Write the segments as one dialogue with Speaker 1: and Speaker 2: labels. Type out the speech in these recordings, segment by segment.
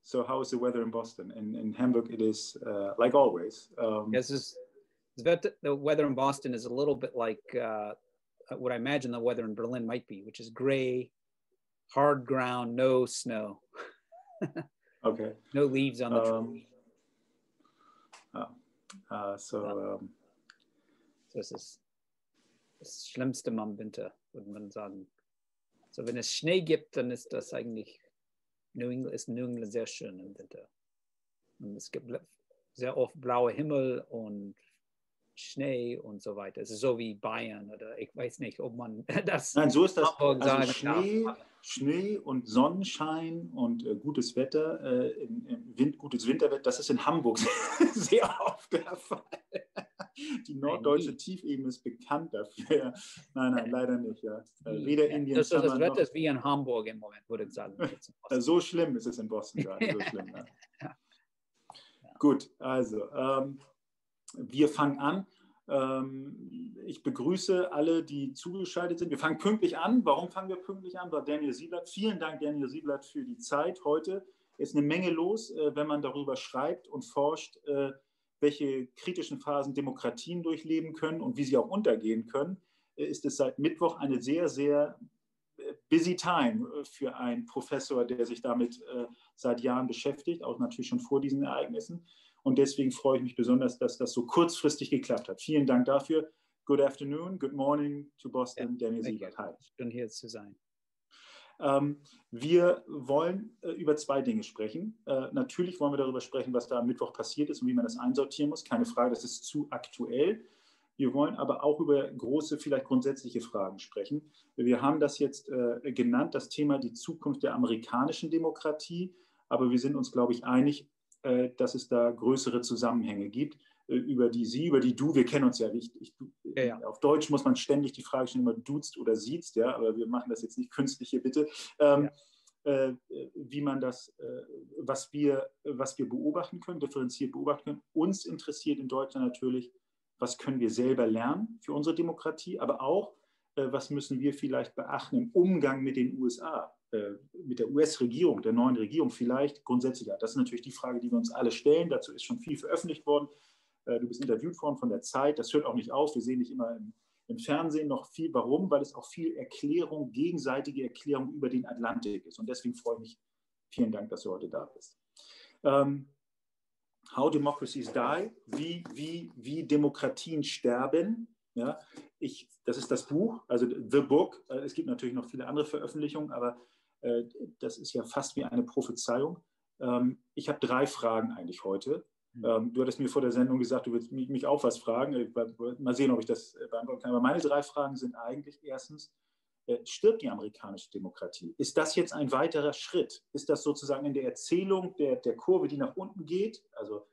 Speaker 1: So how is the weather in Boston? In Hamburg, it is like always.
Speaker 2: The weather in Boston is a little bit like what I imagine the weather in Berlin might be, which is gray, hard ground, no snow.
Speaker 1: Okay.
Speaker 2: No leaves on the tree.
Speaker 1: So
Speaker 2: es ist das Schlimmste am Winter, würde man sagen. So, wenn es Schnee gibt, dann ist das eigentlich New England sehr schön im Winter. Und es gibt sehr oft blauer Himmel und Schnee und so weiter. Es ist so wie Bayern oder ich weiß nicht, ob man das.
Speaker 1: Nein, so ist das.
Speaker 2: Also
Speaker 1: Schnee und Sonnenschein und gutes Wetter, gutes Winterwetter, das ist in Hamburg sehr oft der Fall. Die norddeutsche Tiefebene ist bekannt dafür. Nein, leider nicht. Ja. Weder Indian
Speaker 2: das
Speaker 1: Summer
Speaker 2: Wetter ist wie in Hamburg im Moment, würde ich sagen.
Speaker 1: So schlimm ist es in Boston gerade. So schlimm, ja. Ja. Gut, also wir fangen an. Ich begrüße alle, die zugeschaltet sind. Wir fangen pünktlich an. Warum fangen wir pünktlich an? War Daniel Sieblatt. Vielen Dank, Daniel Sieblatt, für die Zeit heute. Es ist eine Menge los, wenn man darüber schreibt und forscht, welche kritischen Phasen Demokratien durchleben können und wie sie auch untergehen können. Ist es seit Mittwoch eine sehr, sehr busy time für einen Professor, der sich damit seit Jahren beschäftigt, auch natürlich schon vor diesen Ereignissen. Und deswegen freue ich mich besonders, dass das so kurzfristig geklappt hat. Vielen Dank dafür. Good afternoon, good morning to Boston, Daniel Sieblatt. Hi.
Speaker 2: Schön hier zu sein.
Speaker 1: Wir wollen über zwei Dinge sprechen. Natürlich wollen wir darüber sprechen, was da am Mittwoch passiert ist und wie man das einsortieren muss. Keine Frage, das ist zu aktuell. Wir wollen aber auch über große, vielleicht grundsätzliche Fragen sprechen. Wir haben das jetzt genannt, das Thema die Zukunft der amerikanischen Demokratie. Aber wir sind uns, glaube ich, einig, dass es da größere Zusammenhänge gibt, über die du, wir kennen uns ja nicht.
Speaker 2: Ja.
Speaker 1: Auf Deutsch muss man ständig die Frage stellen, immer duzt oder siezt, ja, aber wir machen das jetzt nicht künstlich hier, bitte. Wie man das, was wir beobachten können, differenziert beobachten können. Uns interessiert in Deutschland natürlich, was können wir selber lernen für unsere Demokratie, aber auch, was müssen wir vielleicht beachten im Umgang mit den USA, mit der US-Regierung, der neuen Regierung vielleicht grundsätzlicher. Das ist natürlich die Frage, die wir uns alle stellen. Dazu ist schon viel veröffentlicht worden. Du bist interviewt worden von der Zeit. Das hört auch nicht auf. Wir sehen dich immer im Fernsehen noch viel. Warum? Weil es auch viel Erklärung, gegenseitige Erklärung über den Atlantik ist. Und deswegen freue ich mich. Vielen Dank, dass du heute da bist. How Democracies Die, wie Demokratien sterben. Ja, das ist das Buch, also The Book. Es gibt natürlich noch viele andere Veröffentlichungen, aber das ist ja fast wie eine Prophezeiung. Ich habe 3 Fragen eigentlich heute. Du hattest mir vor der Sendung gesagt, du willst mich auch was fragen. Mal sehen, ob ich das beantworten kann. Aber meine 3 Fragen sind eigentlich erstens, stirbt die amerikanische Demokratie? Ist das jetzt ein weiterer Schritt? Ist das sozusagen in der Erzählung der Kurve, die nach unten geht? Also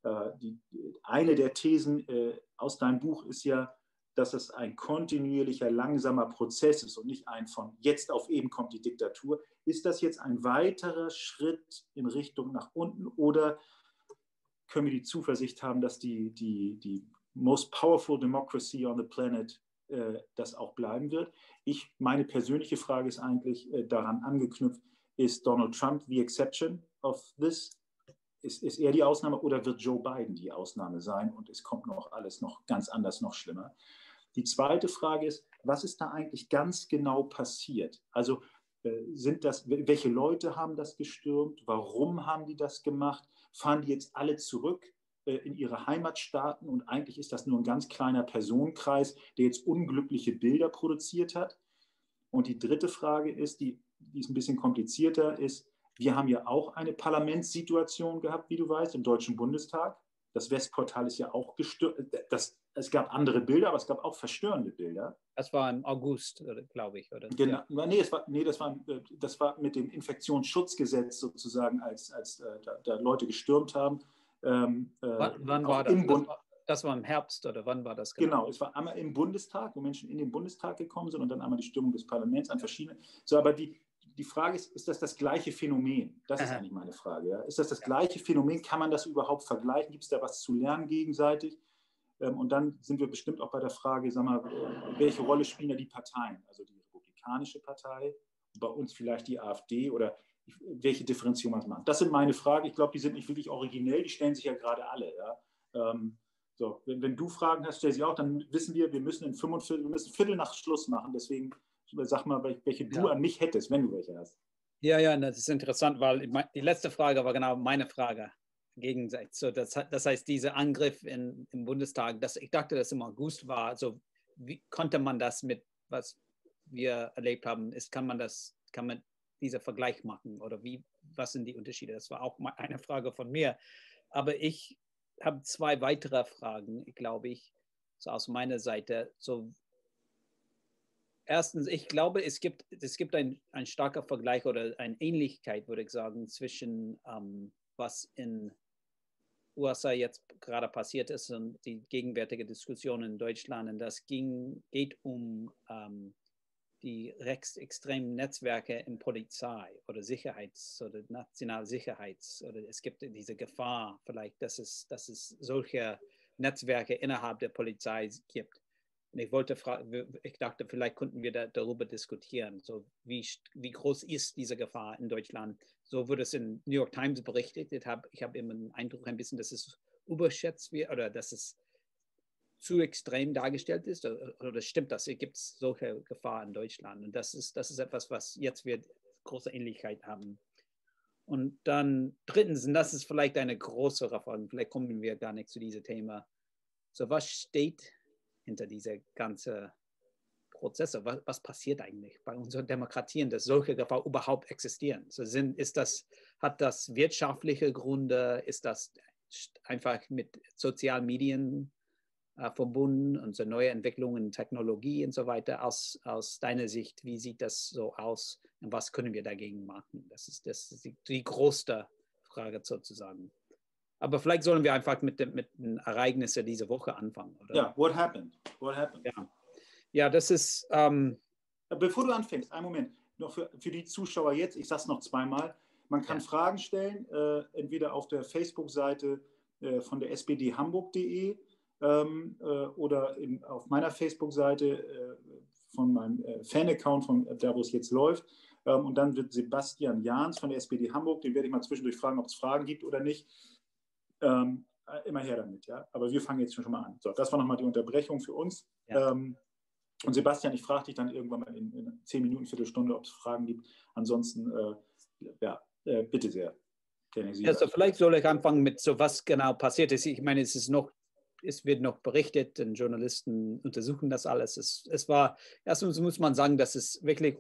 Speaker 1: eine der Thesen aus deinem Buch ist ja, dass es ein kontinuierlicher, langsamer Prozess ist und nicht ein von jetzt auf eben kommt die Diktatur. Ist das jetzt ein weiterer Schritt in Richtung nach unten oder können wir die Zuversicht haben, dass die most powerful democracy on the planet das auch bleiben wird? Meine persönliche Frage ist eigentlich daran angeknüpft, ist Donald Trump the exception of this? Ist er die Ausnahme oder wird Joe Biden die Ausnahme sein und es kommt noch alles noch ganz anders, noch schlimmer? Die zweite Frage ist, was ist da eigentlich ganz genau passiert? Also welche Leute haben das gestürmt? Warum haben die das gemacht? Fahren die jetzt alle zurück in ihre Heimatstaaten und eigentlich ist das nur ein ganz kleiner Personenkreis, der jetzt unglückliche Bilder produziert hat? Und die dritte Frage ist, die ist ein bisschen komplizierter, ist, wir haben ja auch eine Parlamentssituation gehabt, wie du weißt, im Deutschen Bundestag. Das Westportal ist ja auch gestört. Es gab andere Bilder, aber es gab auch verstörende Bilder.
Speaker 2: Das war im August, glaube ich, oder?
Speaker 1: Genau. Ja. Das war mit dem Infektionsschutzgesetz sozusagen, als da Leute gestürmt haben.
Speaker 2: Wann war das? Das war im Herbst, oder wann war das
Speaker 1: genau? Genau, es war einmal im Bundestag, wo Menschen in den Bundestag gekommen sind und dann einmal die Stürmung des Parlaments an verschiedenen. So, aber die Frage ist das gleiche Phänomen? Das ist eigentlich meine Frage. Ja? Ist das gleiche Phänomen? Kann man das überhaupt vergleichen? Gibt es da was zu lernen gegenseitig? Und dann sind wir bestimmt auch bei der Frage, sag mal, welche Rolle spielen da die Parteien? Also die Republikanische Partei, bei uns vielleicht die AfD oder welche Differenzierung man macht. Das sind meine Fragen. Ich glaube, die sind nicht wirklich originell, die stellen sich ja gerade alle. Ja? So, wenn du Fragen hast, stell sie auch, dann wissen wir müssen Viertel nach Schluss machen. Deswegen sag mal, welche du an mich hättest, wenn du welche hast.
Speaker 2: Ja, das ist interessant, weil die letzte Frage war genau meine Frage. Gegenseitig. So, das heißt, dieser Angriff im Bundestag, ich dachte, dass im August war. Also wie konnte man das mit, was wir erlebt haben, kann man diesen Vergleich machen oder was sind die Unterschiede? Das war auch eine Frage von mir. Aber ich habe 2 weitere Fragen, glaube ich, so aus meiner Seite. So, erstens, ich glaube, es gibt ein starker Vergleich oder eine Ähnlichkeit, würde ich sagen, zwischen was in USA jetzt gerade passiert ist und die gegenwärtige Diskussion in Deutschland. Und das geht um die rechtsextremen Netzwerke in Polizei oder oder Nationalsicherheits. Oder es gibt diese Gefahr vielleicht, dass es solche Netzwerke innerhalb der Polizei gibt. Und ich dachte, vielleicht könnten wir darüber diskutieren. So, wie groß ist diese Gefahr in Deutschland? So wurde es in New York Times berichtet. Ich habe immer den Eindruck ein bisschen, dass es überschätzt wird oder dass es zu extrem dargestellt ist. Oder stimmt das? Gibt es solche Gefahr in Deutschland? Und das ist etwas, was jetzt wir große Ähnlichkeit haben. Und dann drittens, und das ist vielleicht eine größere Frage, vielleicht kommen wir gar nicht zu diesem Thema. So, was steht hinter dieser ganzen Prozesse? Was passiert eigentlich bei unseren Demokratien, dass solche Gefahren überhaupt existieren? So hat das wirtschaftliche Gründe? Ist das einfach mit sozialen Medien verbunden und so neue Entwicklungen in Technologie und so weiter? Aus deiner Sicht, wie sieht das so aus und was können wir dagegen machen? Das ist die größte Frage sozusagen. Aber vielleicht sollen wir einfach mit den Ereignissen dieser Woche anfangen, oder?
Speaker 1: Ja, what happened?
Speaker 2: Ja, das ist...
Speaker 1: Bevor du anfängst, einen Moment, noch für die Zuschauer jetzt, ich sage es noch zweimal, man kann Fragen stellen, entweder auf der Facebook-Seite von der spdhamburg.de oder auf meiner Facebook-Seite von meinem Fan-Account, von da, wo es jetzt läuft. Und dann wird Sebastian Jahns von der SPD Hamburg, den werde ich mal zwischendurch fragen, ob es Fragen gibt oder nicht. Immer her damit, ja. Aber wir fangen jetzt schon mal an. So, das war nochmal die Unterbrechung für uns. Ja. Und Sebastian, ich frage dich dann irgendwann mal in 10 Minuten, Viertelstunde, ob es Fragen gibt. Ansonsten, bitte sehr.
Speaker 2: Also vielleicht soll ich anfangen mit so, was genau passiert ist. Ich meine, es wird noch berichtet und Journalisten untersuchen das alles. Erstens muss man sagen, dass es wirklich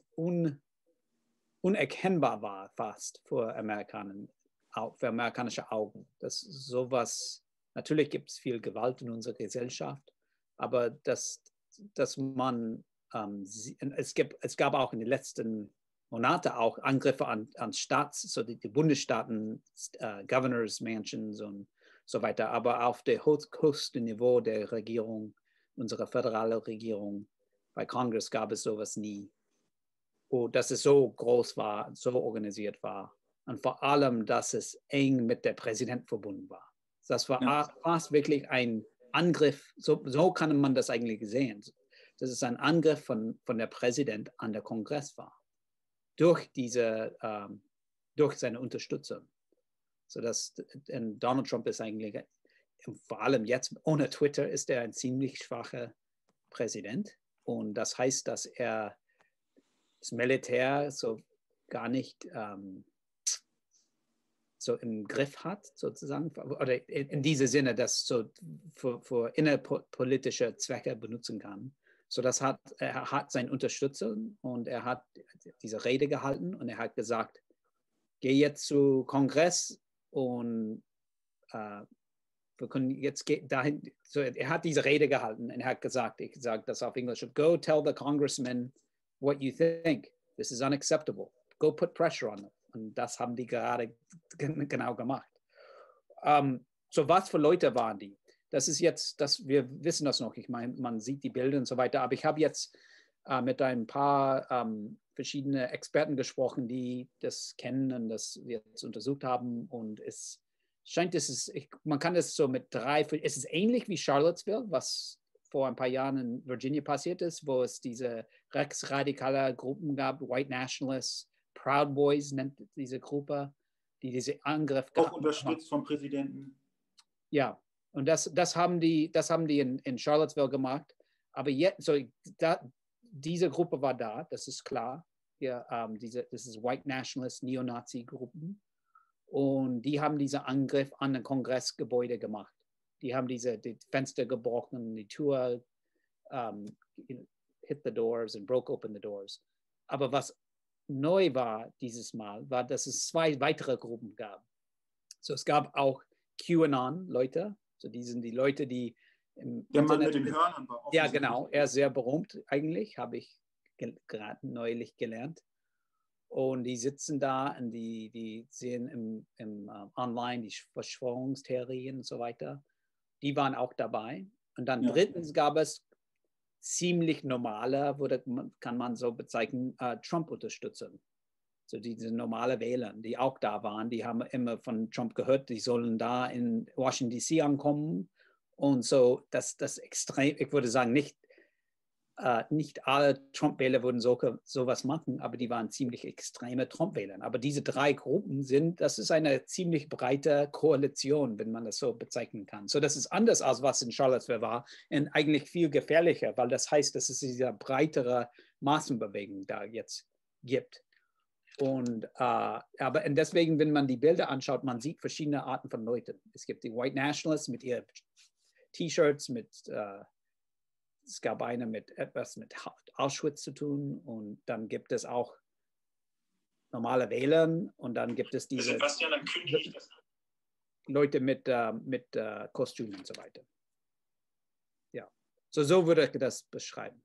Speaker 2: unerkennbar war fast für amerikanische Augen. Dass sowas, natürlich gibt es viel Gewalt in unserer Gesellschaft, aber dass man, es gab auch in den letzten Monaten auch Angriffe an so die Bundesstaaten, Governors Mansions und so weiter, aber auf dem höchsten Niveau der Regierung, unserer föderalen Regierung, bei Kongress gab es sowas nie. Dass es so groß war, so organisiert war. Und vor allem, dass es eng mit der Präsident verbunden war. Das war fast wirklich ein Angriff, so kann man das eigentlich sehen. Dass es ein Angriff von der Präsident an der Kongress war. Durch seine Unterstützung. Donald Trump ist eigentlich, vor allem jetzt ohne Twitter, ist er ein ziemlich schwacher Präsident. Und das heißt, dass er das Militär so gar nicht so im Griff hat, sozusagen, oder in diesem Sinne, dass so für innerpolitische Zwecke benutzen kann. So er hat seine Unterstützung und er hat diese Rede gehalten und er hat gesagt, geh jetzt zu Kongress und wir können jetzt dahin. So, er hat diese Rede gehalten und er hat gesagt, ich sage das auf Englisch, go tell the congressman what you think. This is unacceptable. Go put pressure on them. Und das haben die gerade genau gemacht. So, was für Leute waren die? Das ist jetzt, wir wissen das noch. Ich meine, man sieht die Bilder und so weiter. Aber ich habe jetzt mit ein paar verschiedenen Experten gesprochen, die das kennen und das jetzt untersucht haben. Und es scheint, man kann es so mit es ist ähnlich wie Charlottesville, was vor ein paar Jahren in Virginia passiert ist, wo es diese rechtsradikale Gruppen gab, White Nationalists, Proud Boys nennt diese Gruppe, die diese Angriff
Speaker 1: auch unterstützt vom Präsidenten.
Speaker 2: Ja, und das haben die in Charlottesville gemacht. Aber jetzt, diese Gruppe war da, das ist klar. Ja, das ist White Nationalist, Neonazi-Gruppen. Und die haben diesen Angriff an ein Kongressgebäude gemacht. Die haben die Fenster gebrochen, die Tür hit the doors and broke open the doors. Aber was neu war dieses Mal, war, dass es 2 weitere Gruppen gab. So, es gab auch QAnon-Leute. So, die sind die Leute, die im
Speaker 1: Der Mann
Speaker 2: Internet
Speaker 1: mit den Hörnern war auch.
Speaker 2: Ja, genau. Er ist sehr berühmt eigentlich, habe ich gerade neulich gelernt. Und die sitzen da und die sehen online die Verschwörungstheorien und so weiter. Die waren auch dabei. Und dann drittens gab es ziemlich normale, kann man so bezeichnen, Trump-Unterstützer. So diese normale Wähler, die auch da waren, die haben immer von Trump gehört, die sollen da in Washington DC ankommen. Und so, das extrem, ich würde sagen, nicht alle Trump-Wähler würden sowas machen, aber die waren ziemlich extreme Trump-Wähler. Aber diese 3 Gruppen das ist eine ziemlich breite Koalition, wenn man das so bezeichnen kann. So, das ist anders als was in Charlottesville war und eigentlich viel gefährlicher, weil das heißt, dass es diese breitere Massenbewegung da jetzt gibt. Und deswegen, wenn man die Bilder anschaut, man sieht verschiedene Arten von Leuten. Es gibt die White Nationalists mit ihren T-Shirts, es gab eine mit etwas mit Auschwitz zu tun und dann gibt es auch normale Wähler und dann gibt es diese
Speaker 1: Sebastian, dann kündige ich das.
Speaker 2: Leute mit Kostümen und so weiter. Ja, so würde ich das beschreiben.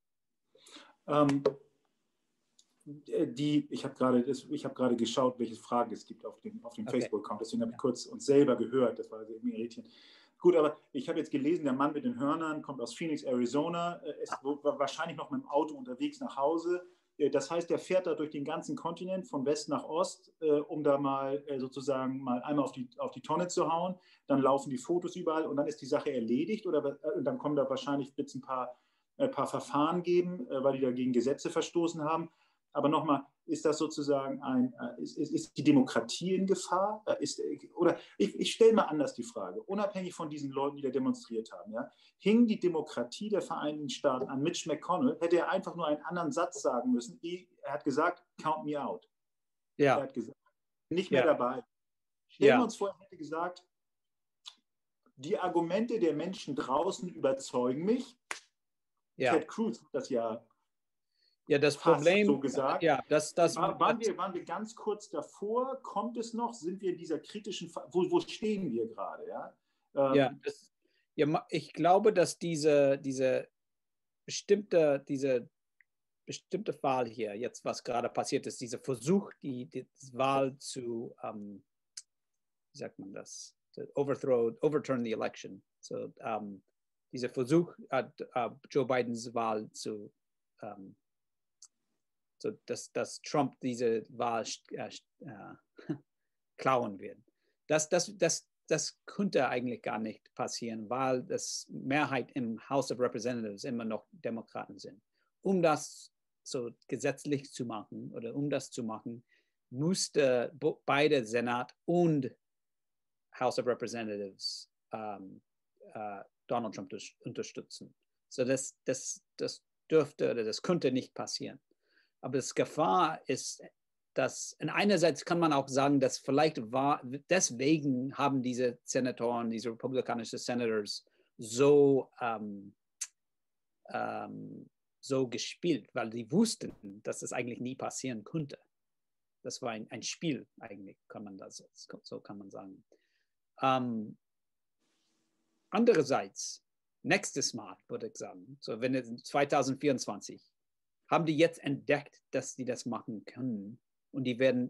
Speaker 1: Ich habe gerade geschaut, welche Fragen es gibt auf dem Facebook-Account, deswegen habe ich kurz uns selber gehört, das war also irgendwie irritierend. Gut, aber ich habe jetzt gelesen, der Mann mit den Hörnern kommt aus Phoenix, Arizona, ist wahrscheinlich noch mit dem Auto unterwegs nach Hause. Das heißt, der fährt da durch den ganzen Kontinent von West nach Ost, um da mal sozusagen mal einmal auf die Tonne zu hauen. Dann laufen die Fotos überall und dann ist die Sache erledigt und dann kommen da wahrscheinlich wird es ein paar Verfahren geben, weil die da gegen Gesetze verstoßen haben. Aber nochmal, ist das sozusagen ist die Demokratie in Gefahr? Ich stelle mal anders die Frage, unabhängig von diesen Leuten, die da demonstriert haben, ja, hing die Demokratie der Vereinigten Staaten an Mitch McConnell, hätte er einfach nur einen anderen Satz sagen müssen. Er hat gesagt, count me out.
Speaker 2: Ja.
Speaker 1: Er hat gesagt, nicht mehr dabei. Stellen wir uns vor, er hätte gesagt, die Argumente der Menschen draußen überzeugen mich. Ted Cruz hat das ja
Speaker 2: das Problem,
Speaker 1: so gesagt.
Speaker 2: Waren
Speaker 1: wir ganz kurz davor? Kommt es noch? Sind wir in dieser kritischen wo stehen wir gerade? Ja?
Speaker 2: Ich glaube, dass diese bestimmte Fall hier, jetzt was gerade passiert ist, dieser Versuch, die Wahl zu, wie sagt man das, to overturn the election. So, dieser Versuch, Joe Bidens Wahl zu so dass Trump diese Wahl klauen wird. Das könnte eigentlich gar nicht passieren, weil das Mehrheit im House of Representatives immer noch Demokraten sind. Um das so gesetzlich zu machen oder um das zu machen, musste beide Senat und House of Representatives Donald Trump unterstützen. So das dürfte oder das könnte nicht passieren. Aber das Gefahr ist, dass einerseits kann man auch sagen, dass deswegen haben diese Senatoren, diese republikanischen Senators so gespielt, weil sie wussten, dass das eigentlich nie passieren könnte. Das war ein Spiel eigentlich, so kann man sagen. Andererseits, nächstes Mal würde ich sagen, so wenn es 2024 haben die jetzt entdeckt, dass sie das machen können. Und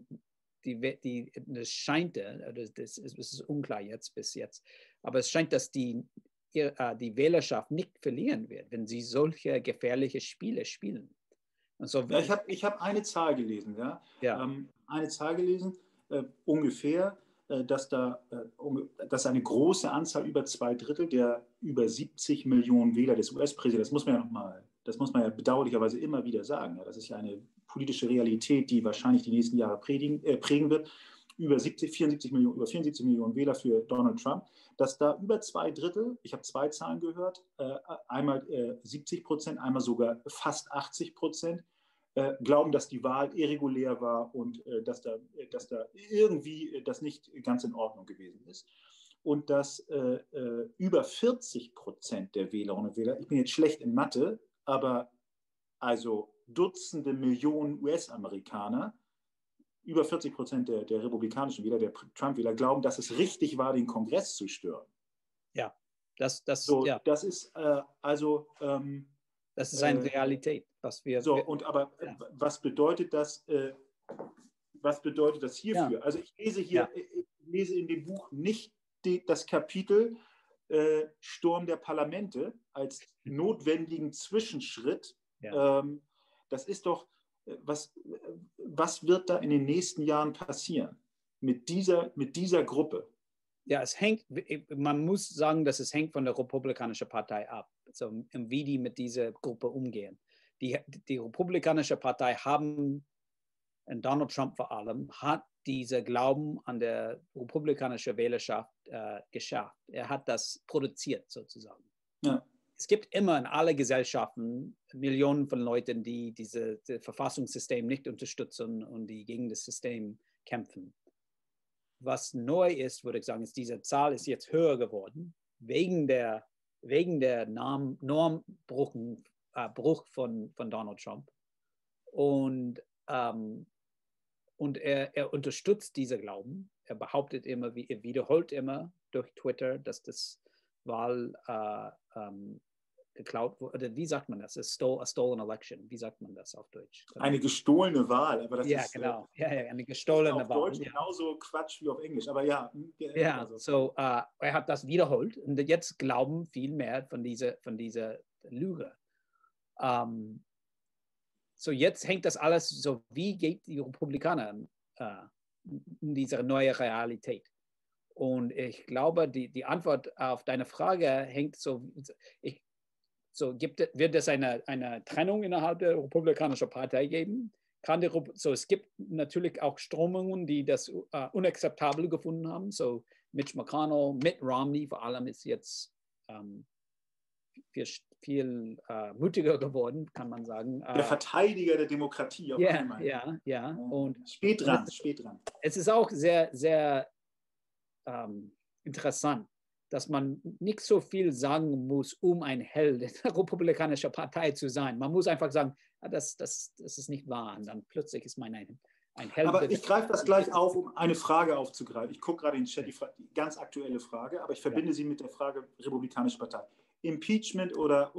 Speaker 2: das scheint, das ist unklar bis jetzt, aber es scheint, dass die Wählerschaft nicht verlieren wird, wenn sie solche gefährliche Spiele spielen. Und so,
Speaker 1: ich hab eine Zahl gelesen, eine Zahl gelesen, ungefähr, dass eine große Anzahl, über 2/3 der über 70 Millionen Wähler des US-Präsidenten, das muss man ja bedauerlicherweise immer wieder sagen, das ist ja eine politische Realität, die wahrscheinlich die nächsten Jahre prägen wird, über 74 Millionen Wähler für Donald Trump, dass da über 2 Drittel, ich habe 2 Zahlen gehört, einmal 70%, einmal sogar fast 80%, glauben, dass die Wahl irregulär war und dass da irgendwie das nicht ganz in Ordnung gewesen ist. Und dass über 40% der Wählerinnen und Wähler, ich bin jetzt schlecht in Mathe, aber also Dutzende Millionen US-Amerikaner, über 40% der republikanischen Wähler, der Trump-Wähler, glauben, dass es richtig war, den Kongress zu stören.
Speaker 2: Ja,
Speaker 1: das ist
Speaker 2: das ist eine Realität, was wir.
Speaker 1: Aber was bedeutet das? Was bedeutet das hierfür? Ja. Also ich lese hier, ich lese in dem Buch nicht das Kapitel Sturm der Parlamente als notwendigen Zwischenschritt. Ja. Das ist doch, was wird da in den nächsten Jahren passieren mit dieser Gruppe?
Speaker 2: Ja, man muss sagen, dass es hängt von der Republikanischen Partei ab, also wie die mit dieser Gruppe umgehen. Die Republikanische Partei und Donald Trump vor allem, hat diese Glauben an der republikanischen Wählerschaft geschafft. Er hat das produziert sozusagen. Ja. Es gibt immer in allen Gesellschaften Millionen von Leuten, die dieses Verfassungssystem nicht unterstützen und die gegen das System kämpfen. Was neu ist, würde ich sagen, ist, diese Zahl ist jetzt höher geworden, wegen der Normbruch von Donald Trump. Und er unterstützt diese Glauben. Er behauptet immer, er wiederholt immer durch Twitter, dass das Wahl geklaut wurde. Oder wie sagt man das? A stolen election. Wie sagt man das auf Deutsch?
Speaker 1: Eine gestohlene Wahl. Aber das ist,
Speaker 2: genau. Eine gestohlene Wahl.
Speaker 1: Auf Deutsch genauso Quatsch wie auf Englisch. Aber ja.
Speaker 2: Also. Er hat das wiederholt. Und jetzt glauben viel mehr von dieser Lüge. Jetzt hängt das alles so, wie geht die Republikaner in diese neue Realität? Und ich glaube, die Antwort auf deine Frage hängt wird es eine Trennung innerhalb der Republikanischen Partei geben? Es gibt natürlich auch Strömungen, die das unakzeptabel gefunden haben. So Mitch McConnell, Mitt Romney vor allem ist jetzt viel mutiger geworden, kann man sagen.
Speaker 1: Der Verteidiger der Demokratie.
Speaker 2: Ja. Und
Speaker 1: spät dran.
Speaker 2: Es ist auch sehr, sehr interessant, dass man nicht so viel sagen muss, um ein Held der Republikanischen Partei zu sein. Man muss einfach sagen, das ist nicht wahr. Und dann plötzlich ist man ein Held.
Speaker 1: Aber ich greife das gleich auf, um eine Frage aufzugreifen. Ich gucke gerade in den Chat, die ganz aktuelle Frage, aber ich verbinde sie mit der Frage Republikanische Partei. Impeachment oder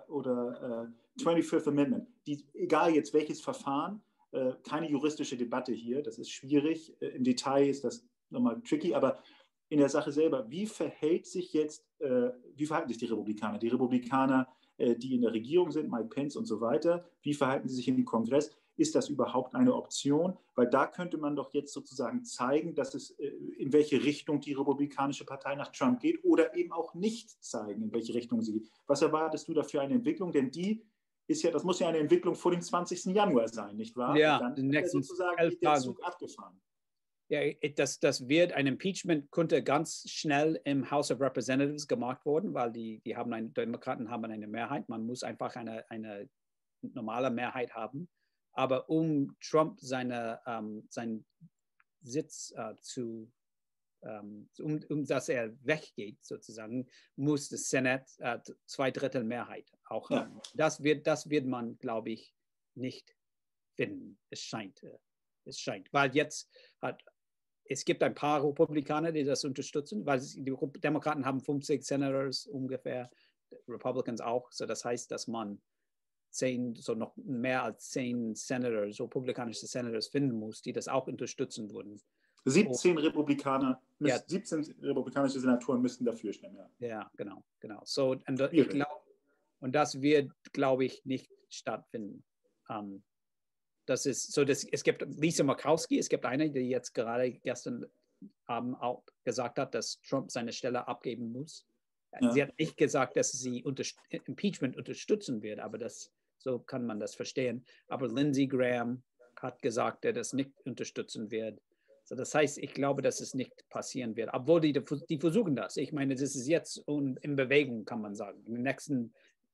Speaker 1: 25th Amendment. Egal jetzt welches Verfahren, keine juristische Debatte hier, das ist schwierig. Im Detail ist das nochmal tricky, aber in der Sache selber, wie verhalten sich die Republikaner? Die Republikaner, die in der Regierung sind, Mike Pence und so weiter, wie verhalten sie sich im Kongress? Ist das überhaupt eine Option? Weil da könnte man doch jetzt sozusagen zeigen, dass in welche Richtung die Republikanische Partei nach Trump geht oder eben auch nicht zeigen, in welche Richtung sie geht. Was erwartest du da für eine Entwicklung? Denn das muss ja eine Entwicklung vor dem 20. Januar sein, nicht wahr?
Speaker 2: Ja,
Speaker 1: dann ist sozusagen der Zug abgefahren.
Speaker 2: Ja, ein Impeachment könnte ganz schnell im House of Representatives gemacht werden, weil die Demokraten haben eine Mehrheit. Man muss einfach eine normale Mehrheit haben. Aber um Trump seinen Sitz dass er weggeht, sozusagen, muss das Senat 2/3 Mehrheit auch haben. Das wird man, glaube ich, nicht finden. Es scheint. Weil es gibt ein paar Republikaner, die das unterstützen, weil die Demokraten haben 50 Senators ungefähr, Republicans auch. So das heißt, dass man noch mehr als 10 Senators, republikanische Senators finden muss, die das auch unterstützen würden.
Speaker 1: 17 republikanische Senatoren müssten dafür stimmen.
Speaker 2: Ja, genau. So, und das wird, glaube ich, nicht stattfinden. Es gibt Lisa Murkowski, es gibt eine, die jetzt gerade gestern Abend auch gesagt hat, dass Trump seine Stelle abgeben muss. Ja. Sie hat nicht gesagt, dass sie Impeachment unterstützen wird, aber dass So kann man das verstehen. Aber Lindsey Graham hat gesagt, er das nicht unterstützen wird. So, das heißt, ich glaube, dass es nicht passieren wird. Obwohl die versuchen das. Ich meine, das ist jetzt in Bewegung, kann man sagen. In den nächsten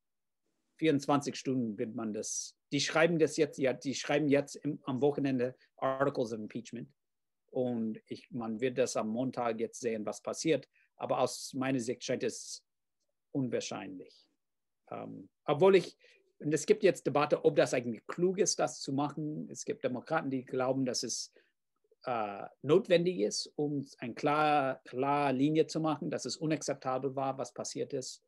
Speaker 2: 24 Stunden wird man das. Die schreiben das jetzt, ja, die schreiben jetzt am Wochenende Articles of Impeachment. Und man wird das am Montag jetzt sehen, was passiert. Aber aus meiner Sicht scheint es unwahrscheinlich. Obwohl und es gibt jetzt Debatte, ob das eigentlich klug ist, das zu machen. Es gibt Demokraten, die glauben, dass es notwendig ist, um eine klare Linie zu machen, dass es unakzeptabel war, was passiert ist.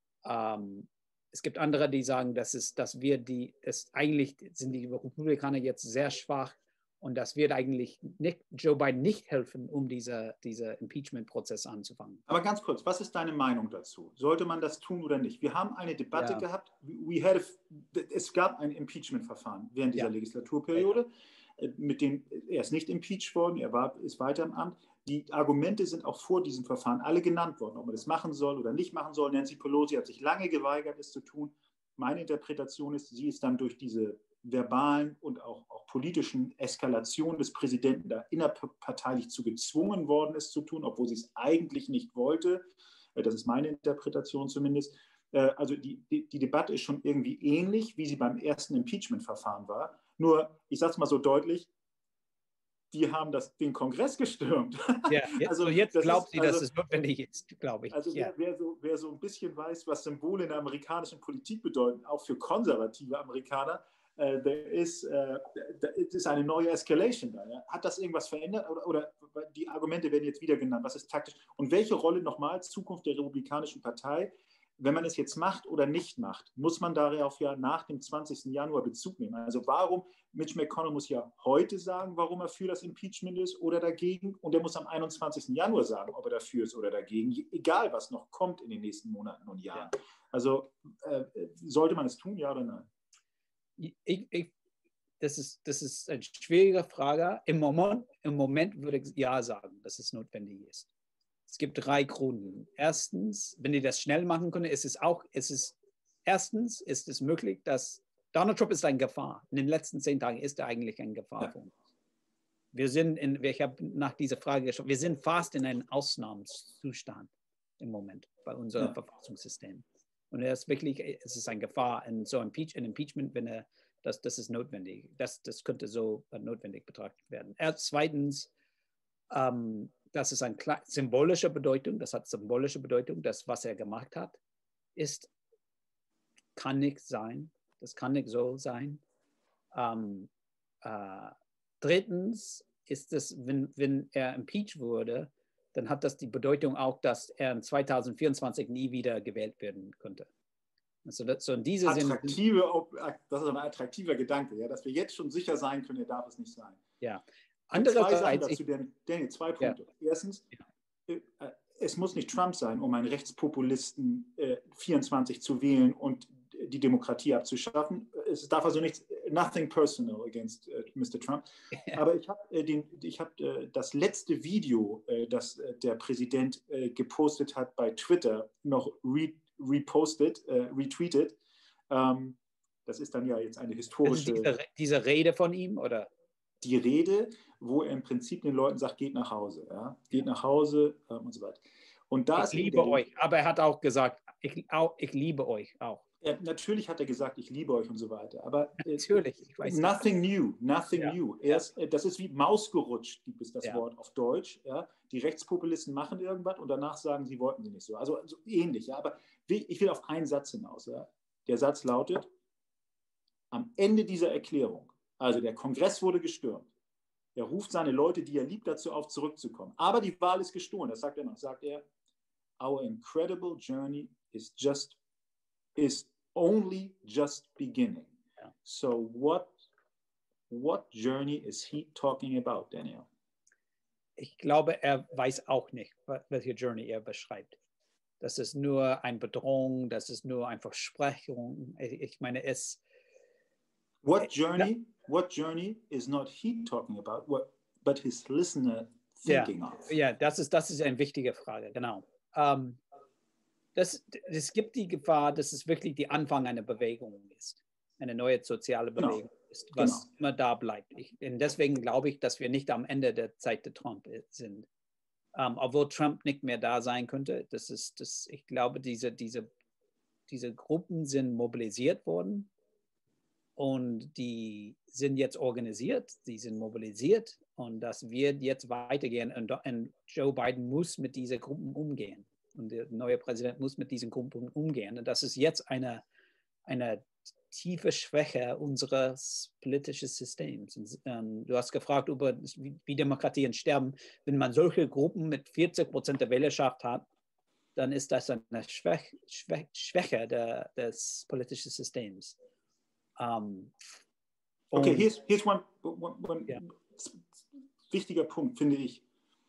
Speaker 2: Es gibt andere, die sagen, eigentlich sind die Republikaner jetzt sehr schwach und das wird eigentlich Joe Biden nicht helfen, um dieser Impeachment-Prozess anzufangen.
Speaker 1: Aber ganz kurz, was ist deine Meinung dazu? Sollte man das tun oder nicht? Wir haben eine Debatte gehabt. Es gab ein Impeachment-Verfahren während dieser Legislaturperiode. Er ist nicht impeached worden, ist weiter im Amt. Die Argumente sind auch vor diesem Verfahren alle genannt worden, ob man das machen soll oder nicht machen soll. Nancy Pelosi hat sich lange geweigert, es zu tun. Meine Interpretation ist, sie ist dann durch diese verbalen und auch politischen Eskalation des Präsidenten da innerparteilich zu gezwungen worden, es zu tun, obwohl sie es eigentlich nicht wollte. Das ist meine Interpretation zumindest. Also die Debatte ist schon irgendwie ähnlich, wie sie beim ersten Impeachment-Verfahren war. Nur, ich sage es mal so deutlich, die haben den Kongress gestürmt.
Speaker 2: Ja, jetzt glaubt sie, dass es notwendig ist, glaube ich.
Speaker 1: Also wer so ein bisschen weiß, was Symbole in der amerikanischen Politik bedeuten, auch für konservative Amerikaner, ist eine neue Escalation da. Ja? Hat das irgendwas verändert? Oder die Argumente werden jetzt wieder genannt. Was ist taktisch? Und welche Rolle nochmal Zukunft der Republikanischen Partei, wenn man es jetzt macht oder nicht macht, muss man darauf ja nach dem 20. Januar Bezug nehmen. Also Mitch McConnell muss ja heute sagen, warum er für das Impeachment ist oder dagegen. Und er muss am 21. Januar sagen, ob er dafür ist oder dagegen, egal was noch kommt in den nächsten Monaten und Jahren. Also sollte man es tun, ja oder nein?
Speaker 2: Das ist eine schwierige Frage. Im Moment würde ich ja sagen, dass es notwendig ist. Es gibt 3 Gründe. Erstens, wenn die das schnell machen können, erstens ist es möglich, dass Donald Trump ist eine Gefahr. In den letzten 10 Tagen ist er eigentlich eine Gefahr für uns. Ich habe nach dieser Frage geschaut, wir sind fast in einem Ausnahmezustand im Moment bei unserem Verfassungssystem. Und es ist eine Gefahr in so ein Impeachment, wenn das ist notwendig. Das könnte so notwendig betrachtet werden. Zweitens, das ist eine symbolische Bedeutung. Das hat symbolische Bedeutung. Das, was er gemacht hat, kann nicht sein. Das kann nicht so sein. Drittens ist es, wenn er impeached wurde, dann hat das die Bedeutung auch, dass er in 2024 nie wieder gewählt werden könnte. Also so in diese
Speaker 1: das ist ein attraktiver Gedanke, ja, dass wir jetzt schon sicher sein können, er darf es nicht sein.
Speaker 2: Ja.
Speaker 1: Andererseits, Daniel, 2 Punkte. Ja. Erstens, es muss nicht Trump sein, um einen Rechtspopulisten 24 zu wählen und die Demokratie abzuschaffen. Es darf also nichts, nothing personal against Mr. Trump. Ja. Aber ich habe das letzte Video, das der Präsident gepostet hat bei Twitter, noch retweetet. Das ist dann ja jetzt eine historische...
Speaker 2: Diese Rede von ihm, oder?
Speaker 1: Die Rede, wo er im Prinzip den Leuten sagt, geht nach Hause. Ja? Geht nach Hause und so weiter. Und da
Speaker 2: ich liebe euch, aber er hat auch gesagt, ich liebe euch auch.
Speaker 1: Natürlich hat er gesagt, ich liebe euch und so weiter. Aber
Speaker 2: natürlich, ich weiß
Speaker 1: nothing new. Das ist wie Mausgerutscht, gibt es das Wort auf Deutsch. Ja? Die Rechtspopulisten machen irgendwas und danach sagen, sie wollten sie nicht so. Also ähnlich. Ja? Aber ich will auf einen Satz hinaus. Ja? Der Satz lautet, am Ende dieser Erklärung, also der Kongress wurde gestürmt, er ruft seine Leute, die er liebt, dazu auf, zurückzukommen. Aber die Wahl ist gestohlen. Das sagt er noch. Sagt er, our incredible journey is only just beginning. Yeah. So what journey is he talking about, Daniel?
Speaker 2: Ich glaube, er weiß auch nicht, welche Journey er beschreibt. Das ist nur eine Bedrohung, das ist nur eine Versprechung. Ich meine,
Speaker 1: What journey is not he talking about, but his listener thinking of?
Speaker 2: Ja, das ist eine wichtige Frage, genau. Es gibt die Gefahr, dass es wirklich der Anfang einer Bewegung ist. eine neue soziale Bewegung ist, was immer da bleibt. Und deswegen glaube ich, dass wir nicht am Ende der Zeit der Trump sind. Obwohl Trump nicht mehr da sein könnte, ich glaube, diese Gruppen sind mobilisiert worden und die sind jetzt organisiert, die sind mobilisiert und das wird jetzt weitergehen und Joe Biden muss mit diesen Gruppen umgehen und der neue Präsident muss mit diesen Gruppen umgehen und das ist jetzt eine tiefe Schwäche unseres politischen Systems. Und, du hast gefragt über wie Demokratien sterben. Wenn man solche Gruppen mit 40% der Wählerschaft hat, dann ist das eine Schwäche des politischen Systems.
Speaker 1: Okay, here's one wichtiger Punkt, finde ich.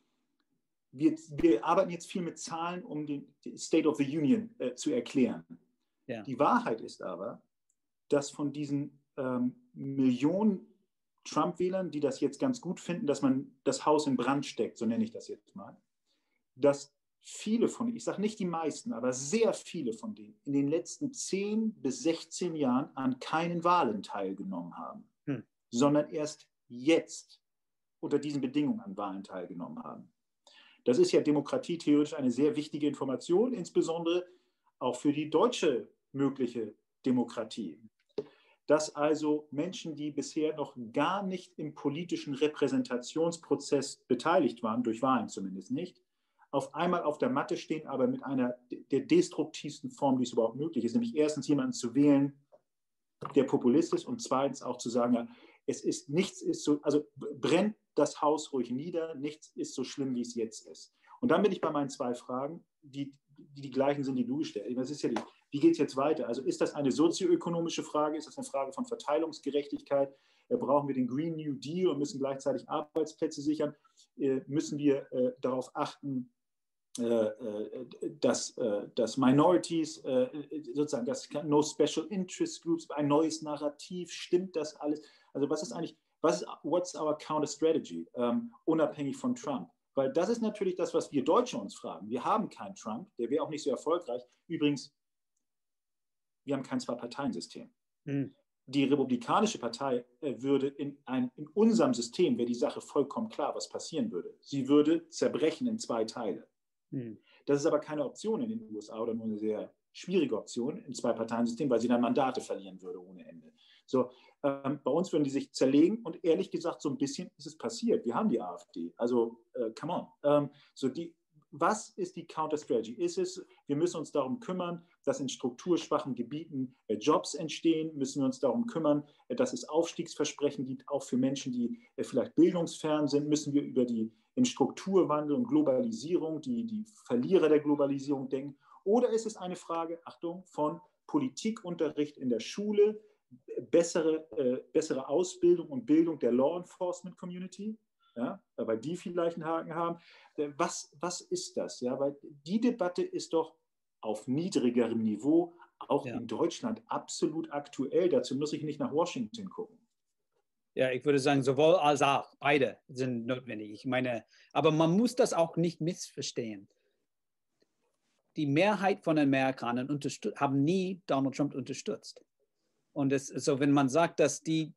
Speaker 1: Wir arbeiten jetzt viel mit Zahlen, um den State of the Union zu erklären. Ja. Die Wahrheit ist aber, dass von diesen Millionen Trump-Wählern, die das jetzt ganz gut finden, dass man das Haus in Brand steckt, so nenne ich das jetzt mal, dass viele von denen, ich sage nicht die meisten, aber sehr viele von denen in den letzten 10 bis 16 Jahren an keinen Wahlen teilgenommen haben, sondern erst jetzt unter diesen Bedingungen an Wahlen teilgenommen haben. Das ist ja demokratietheoretisch eine sehr wichtige Information, insbesondere auch für die deutsche mögliche Demokratie. Dass also Menschen, die bisher noch gar nicht im politischen Repräsentationsprozess beteiligt waren, durch Wahlen zumindest nicht, auf einmal auf der Matte stehen, aber mit einer der destruktivsten Form, die es überhaupt möglich ist, nämlich erstens jemanden zu wählen, der Populist ist und zweitens auch zu sagen, ja, nichts ist so, also brennt das Haus ruhig nieder, nichts ist so schlimm, wie es jetzt ist. Und dann bin ich bei meinen 2 Fragen, die gleichen sind, die du gestellt hast. Das ist ja wie geht es jetzt weiter? Also ist das eine sozioökonomische Frage? Ist das eine Frage von Verteilungsgerechtigkeit? Brauchen wir den Green New Deal und müssen gleichzeitig Arbeitsplätze sichern? Müssen wir darauf achten, dass Minorities, sozusagen, dass no special interest groups, ein neues Narrativ, stimmt das alles? Also what's our counter strategy, unabhängig von Trump? Weil das ist natürlich das, was wir Deutsche uns fragen. Wir haben keinen Trump, der wäre auch nicht so erfolgreich. Übrigens, wir haben kein Zwei-Parteien-System. Die Republikanische Partei würde in unserem System, wäre die Sache vollkommen klar, was passieren würde. Sie würde zerbrechen in 2 Teile. Das ist aber keine Option in den USA oder nur eine sehr schwierige Option im Zwei-Parteien-System, weil sie dann Mandate verlieren würde ohne Ende. So, bei uns würden die sich zerlegen und ehrlich gesagt, so ein bisschen ist es passiert. Wir haben die AfD, also come on. Was ist die Counter-Strategy? Wir müssen uns darum kümmern, dass in strukturschwachen Gebieten Jobs entstehen, müssen wir uns darum kümmern, dass es Aufstiegsversprechen gibt, auch für Menschen, die vielleicht bildungsfern sind, müssen wir über in Strukturwandel und Globalisierung, die Verlierer der Globalisierung denken. Oder ist es eine Frage, Achtung, von Politikunterricht in der Schule, bessere Ausbildung und Bildung der Law Enforcement Community? Ja, weil die vielleicht einen Haken haben. Was ist das? Ja, weil die Debatte ist doch auf niedrigerem Niveau, auch in Deutschland absolut aktuell. Dazu muss ich nicht nach Washington gucken.
Speaker 2: Ja, ich würde sagen, sowohl als auch. Beide sind notwendig. Ich meine, aber man muss das auch nicht missverstehen. Die Mehrheit von Amerikanern haben nie Donald Trump unterstützt. Und so, wenn man sagt, dass die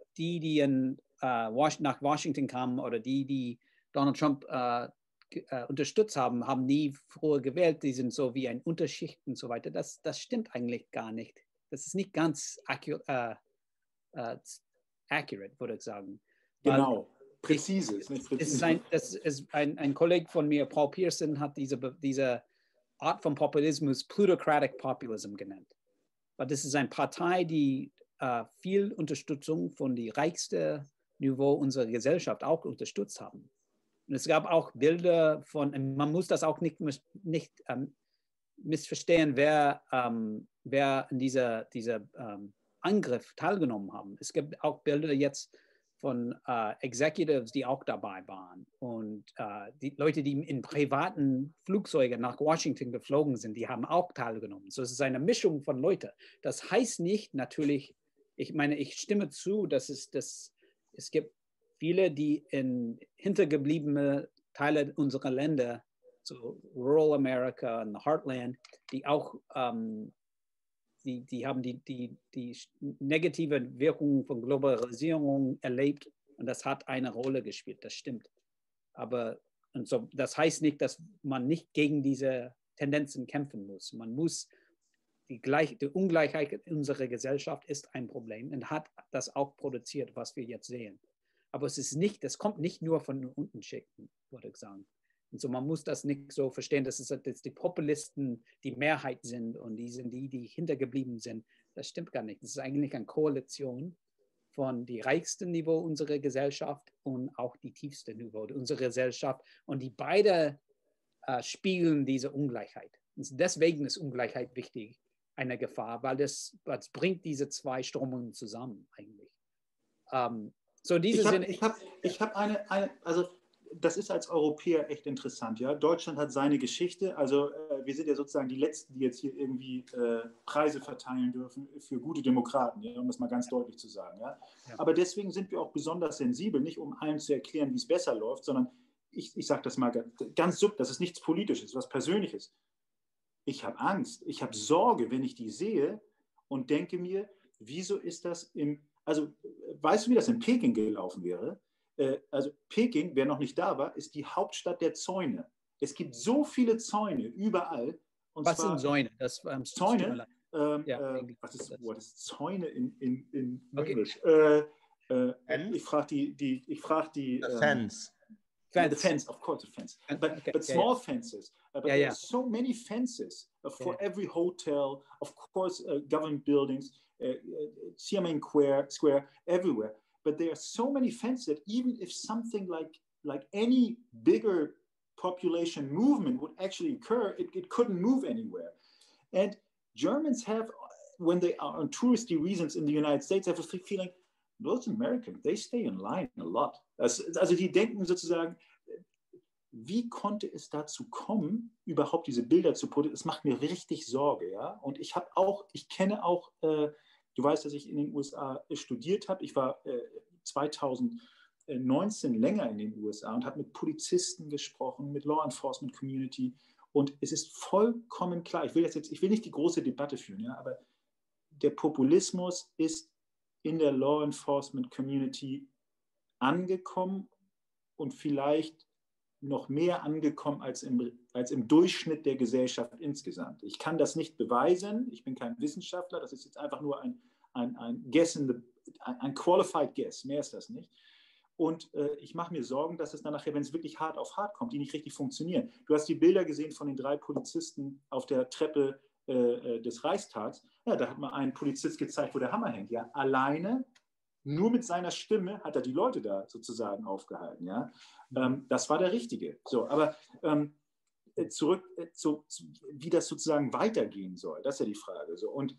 Speaker 2: nach Washington kamen oder die Donald Trump unterstützt haben, haben nie früher gewählt, die sind so wie ein Unterschicht und so weiter. Das stimmt eigentlich gar nicht. Das ist nicht ganz accurate, würde ich sagen.
Speaker 1: Genau, präzise.
Speaker 2: Ein Kollege von mir, Paul Pearson, hat diese Art von Populismus Plutocratic Populism genannt. Aber das ist eine Partei, die viel Unterstützung von dem reichsten Niveau unserer Gesellschaft auch unterstützt haben. Und es gab auch Bilder man muss das auch nicht missverstehen, wer in dieser Angriff teilgenommen haben. Es gibt auch Bilder jetzt von Executives, die auch dabei waren. Und die Leute, die in privaten Flugzeugen nach Washington geflogen sind, die haben auch teilgenommen. So, es ist eine Mischung von Leuten. Das heißt nicht natürlich, ich meine, ich stimme zu, dass es gibt viele, die in hintergebliebene Teile unserer Länder, so Rural America und the Heartland, die auch die haben die negative Wirkung von Globalisierung erlebt und das hat eine Rolle gespielt, das stimmt. Aber und so, das heißt nicht, dass man nicht gegen diese Tendenzen kämpfen muss. Man muss die Ungleichheit in unserer Gesellschaft ist ein Problem und hat das auch produziert, was wir jetzt sehen. Aber das kommt nicht nur von den Untenschichten, würde ich sagen. Und so, man muss das nicht so verstehen, dass die Populisten die Mehrheit sind und die sind die hintergeblieben sind. Das stimmt gar nicht. Das ist eigentlich eine Koalition von die reichsten Niveau unserer Gesellschaft und auch die tiefsten Niveau unserer Gesellschaft. Und die beide spiegeln diese Ungleichheit. Und deswegen ist Ungleichheit wichtig, eine Gefahr, weil das bringt diese zwei Strömungen zusammen eigentlich. So diese
Speaker 1: ich habe also das ist als Europäer echt interessant. Ja? Deutschland hat seine Geschichte. Also wir sind ja sozusagen die Letzten, die jetzt hier irgendwie Preise verteilen dürfen für gute Demokraten, ja? Um das mal ganz deutlich zu sagen. Ja? Ja. Aber deswegen sind wir auch besonders sensibel, nicht um allen zu erklären, wie es besser läuft, sondern ich sage das mal ganz das ist nichts Politisches, was Persönliches. Ich habe Angst, ich habe Sorge, wenn ich die sehe und denke mir, wieso ist das also weißt du, wie das in Peking gelaufen wäre? Also Peking, wer noch nicht da war, ist die Hauptstadt der Zäune. Es gibt so viele Zäune überall. Und
Speaker 2: was sind Zäune?
Speaker 1: Zäune? Was ist Zäune in Englisch? Ich frage die
Speaker 3: Fence.
Speaker 1: Yeah, the fence, of course, the fence. But small fences. But there are so many fences for every hotel, of course, government buildings, Xiamen Square, everywhere. But there are so many fences that even if something like any bigger population movement would actually occur, it couldn't move anywhere. And Germans have, when they are on touristy reasons in the United States, have a feeling, those Americans, they stay in line a lot. Also die denken sozusagen, wie konnte es dazu kommen, überhaupt diese Bilder zu produzieren? Das macht mir richtig Sorge, ja. Und ich kenne auch, du weißt, dass ich in den USA studiert habe. Ich war 2019 länger in den USA und habe mit Polizisten gesprochen, mit Law Enforcement Community. Und es ist vollkommen klar, ich will nicht die große Debatte führen, ja, aber der Populismus ist in der Law Enforcement Community angekommen und vielleicht noch mehr angekommen als im Durchschnitt der Gesellschaft insgesamt. Ich kann das nicht beweisen, ich bin kein Wissenschaftler, das ist jetzt einfach nur ein qualified guess, mehr ist das nicht. Und ich mache mir Sorgen, dass es dann nachher, wenn es wirklich hart auf hart kommt, die nicht richtig funktionieren. Du hast die Bilder gesehen von den 3 Polizisten auf der Treppe des Reichstags. Ja, da hat mal ein Polizist gezeigt, wo der Hammer hängt. Ja, alleine, nur mit seiner Stimme hat er die Leute da sozusagen aufgehalten. Ja, das war der Richtige. So, aber zurück zu, wie das sozusagen weitergehen soll, das ist ja die Frage. So, und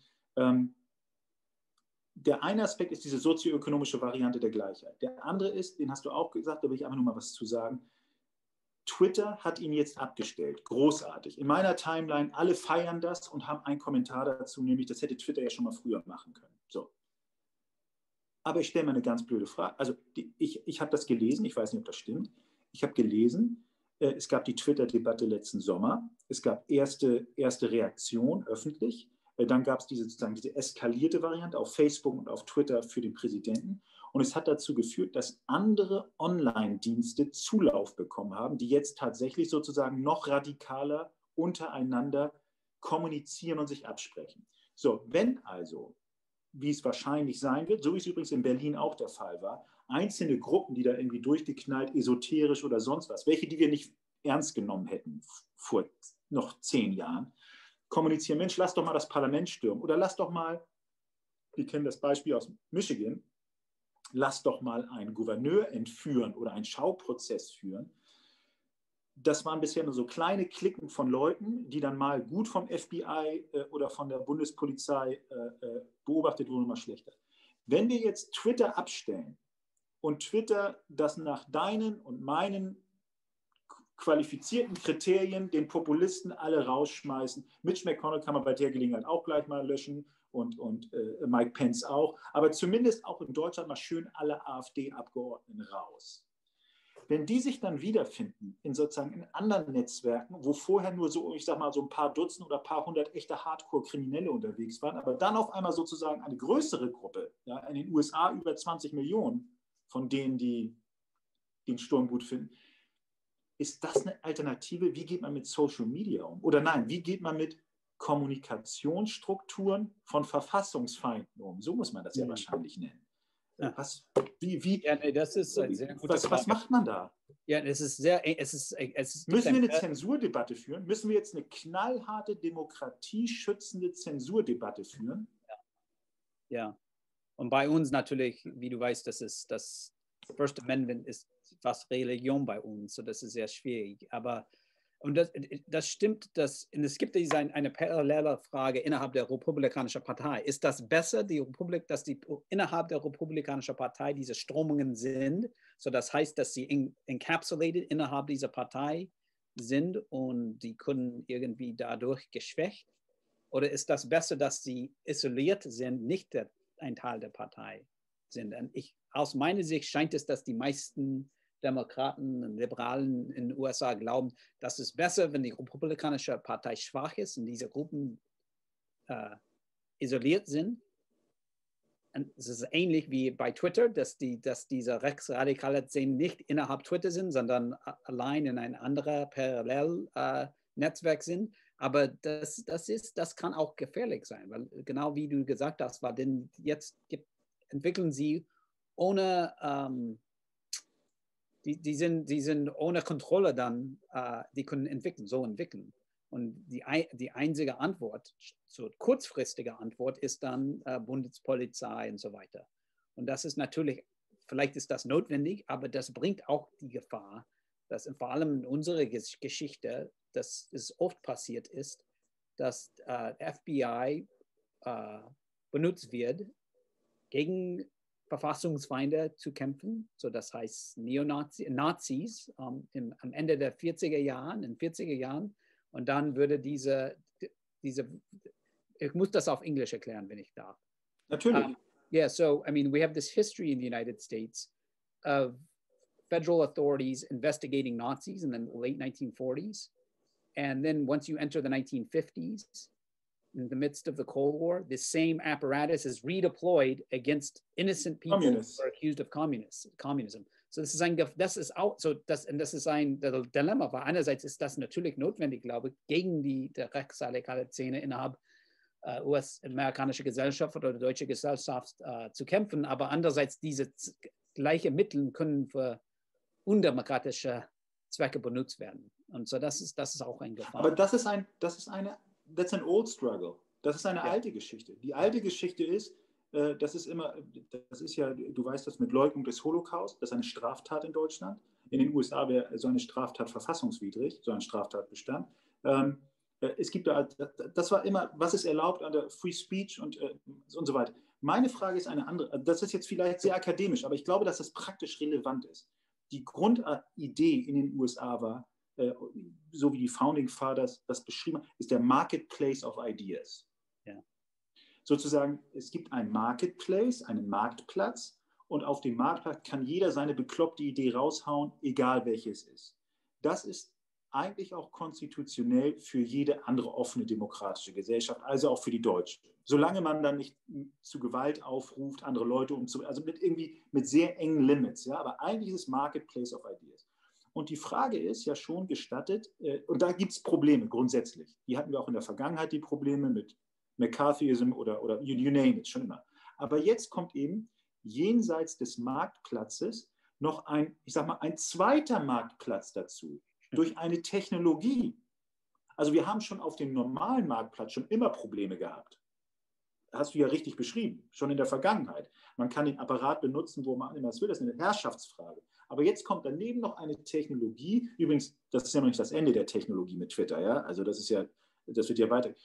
Speaker 1: der eine Aspekt ist diese sozioökonomische Variante der Gleichheit. Der andere ist, den hast du auch gesagt, da will ich einfach nur mal was zu sagen. Twitter hat ihn jetzt abgestellt. Großartig. In meiner Timeline, alle feiern das und haben einen Kommentar dazu, nämlich, das hätte Twitter ja schon mal früher machen können. So. Aber ich stelle mir eine ganz blöde Frage. Also ich habe das gelesen, ich weiß nicht, ob das stimmt. Ich habe gelesen, es gab die Twitter-Debatte letzten Sommer. Es gab erste Reaktion öffentlich. Dann gab es diese eskalierte Variante auf Facebook und auf Twitter für den Präsidenten. Und es hat dazu geführt, dass andere Online-Dienste Zulauf bekommen haben, die jetzt tatsächlich sozusagen noch radikaler untereinander kommunizieren und sich absprechen. So, wenn also, wie es wahrscheinlich sein wird, so wie es übrigens in Berlin auch der Fall war, einzelne Gruppen, die da irgendwie durchgeknallt, esoterisch oder sonst was, welche, die wir nicht ernst genommen hätten vor noch 10 Jahren, kommunizieren, Mensch, lass doch mal das Parlament stürmen oder lass doch mal, wir kennen das Beispiel aus Michigan, lass doch mal einen Gouverneur entführen oder einen Schauprozess führen. Das waren bisher nur so kleine Cliquen von Leuten, die dann mal gut vom FBI oder von der Bundespolizei beobachtet wurden, mal schlechter. Wenn wir jetzt Twitter abstellen und Twitter das nach deinen und meinen qualifizierten Kriterien den Populisten alle rausschmeißen. Mitch McConnell kann man bei der Gelegenheit auch gleich mal löschen und Mike Pence auch. Aber zumindest auch in Deutschland mal schön alle AfD-Abgeordneten raus. wenn die sich dann wiederfinden in sozusagen in anderen Netzwerken, wo vorher nur so, ich sag mal, so ein paar Dutzend oder ein paar hundert echte Hardcore-Kriminelle unterwegs waren, aber dann auf einmal sozusagen eine größere Gruppe, ja, in den USA über 20 Millionen von denen, die den Sturm gut finden, ist das eine Alternative? Wie geht man mit Social Media um? Oder nein, wie geht man mit Kommunikationsstrukturen von Verfassungsfeinden um? So muss man das ja wahrscheinlich nennen.
Speaker 2: Ja.
Speaker 1: Nee,
Speaker 2: das ist eine sehr gute Frage.
Speaker 1: Was macht man da?
Speaker 2: Ja, müssen
Speaker 1: wir eine Zensurdebatte führen? Müssen wir jetzt eine knallharte, demokratieschützende Zensurdebatte führen?
Speaker 2: Ja. Und bei uns natürlich, wie du weißt, das First Amendment ist fast Religion bei uns, so das ist sehr schwierig. Aber und das stimmt, und es gibt eine parallele Frage innerhalb der Republikanischen Partei. Ist das besser, dass die innerhalb der Republikanischen Partei diese Strömungen sind? So das heißt, dass sie encapsulated innerhalb dieser Partei sind und die können irgendwie dadurch geschwächt? Oder ist das besser, dass sie isoliert sind, nicht ein Teil der Partei sind? Und aus meiner Sicht scheint es, dass die meisten Demokraten und Liberalen in den USA glauben, dass es besser, wenn die Republikanische Partei schwach ist und diese Gruppen isoliert sind. Und es ist ähnlich wie bei Twitter, dass diese rechtsradikale Szenen nicht innerhalb Twitter sind, sondern allein in ein anderes Parallelnetzwerk sind. Aber das kann auch gefährlich sein, weil genau wie du gesagt hast, weil denn jetzt entwickeln sie ohne die sind ohne Kontrolle dann, die können entwickeln. Und die einzige Antwort, so kurzfristige Antwort, ist dann Bundespolizei und so weiter. Und das ist natürlich, vielleicht ist das notwendig, aber das bringt auch die Gefahr, dass vor allem in unserer Geschichte, dass es oft passiert ist, dass FBI benutzt wird, gegen Verfassungsfeinde zu kämpfen, so das heißt Nazis am Ende der 40er Jahren. Und dann würde diese, ich muss das auf Englisch erklären, wenn ich darf.
Speaker 1: Natürlich.
Speaker 2: Yeah, so I mean, we have this history in the United States of federal authorities investigating Nazis in the late 1940s. And then once you enter the 1950s, in the midst of the Cold War, the same apparatus is redeployed against innocent people who are accused of communism. So das ist ein Dilemma, weil einerseits ist das natürlich notwendig, glaube ich, gegen die rechtsradikale Szene innerhalb US-amerikanischer Gesellschaft oder deutscher Gesellschaft zu kämpfen, aber andererseits diese gleichen Mittel können für undemokratische Zwecke benutzt werden. Und so das ist auch ein Gefahr.
Speaker 1: Aber that's an old struggle. Das ist eine alte Geschichte. Die alte Geschichte ist, das ist ja, du weißt das mit Leugnung des Holocaust, das ist eine Straftat in Deutschland. In den USA wäre so eine Straftat verfassungswidrig, so ein Straftatbestand. Es gibt das war immer, was ist erlaubt an der Free Speech und so weiter. Meine Frage ist eine andere, das ist jetzt vielleicht sehr akademisch, aber ich glaube, dass das praktisch relevant ist. Die Grundidee in den USA war, so wie die Founding Fathers das beschrieben haben, ist der Marketplace of Ideas.
Speaker 2: Ja.
Speaker 1: Sozusagen, es gibt einen Marketplace, einen Marktplatz, und auf dem Marktplatz kann jeder seine bekloppte Idee raushauen, egal welche es ist. Das ist eigentlich auch konstitutionell für jede andere offene demokratische Gesellschaft, also auch für die deutsche. Solange man dann nicht zu Gewalt aufruft, andere Leute also mit sehr engen Limits. Ja? Aber eigentlich ist es Marketplace of Ideas. Und die Frage ist ja schon gestattet, und da gibt es Probleme grundsätzlich. Die hatten wir auch in der Vergangenheit, die Probleme mit McCarthyism oder you name it, schon immer. Aber jetzt kommt eben jenseits des Marktplatzes noch ein zweiter Marktplatz dazu, durch eine Technologie. Also wir haben schon auf dem normalen Marktplatz schon immer Probleme gehabt. Hast du ja richtig beschrieben, schon in der Vergangenheit. Man kann den Apparat benutzen, wo man immer es will, das ist eine Herrschaftsfrage. Aber jetzt kommt daneben noch eine Technologie, übrigens, das ist ja noch nicht das Ende der Technologie mit Twitter, ja, also das wird ja weiter.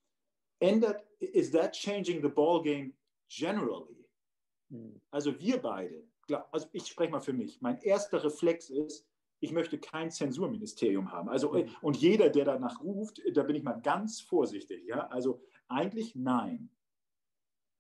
Speaker 1: Is that changing the ball game generally? Also wir beide, also ich spreche mal für mich, mein erster Reflex ist, ich möchte kein Zensurministerium haben. Also, und jeder, der danach ruft, da bin ich mal ganz vorsichtig, ja, also eigentlich nein.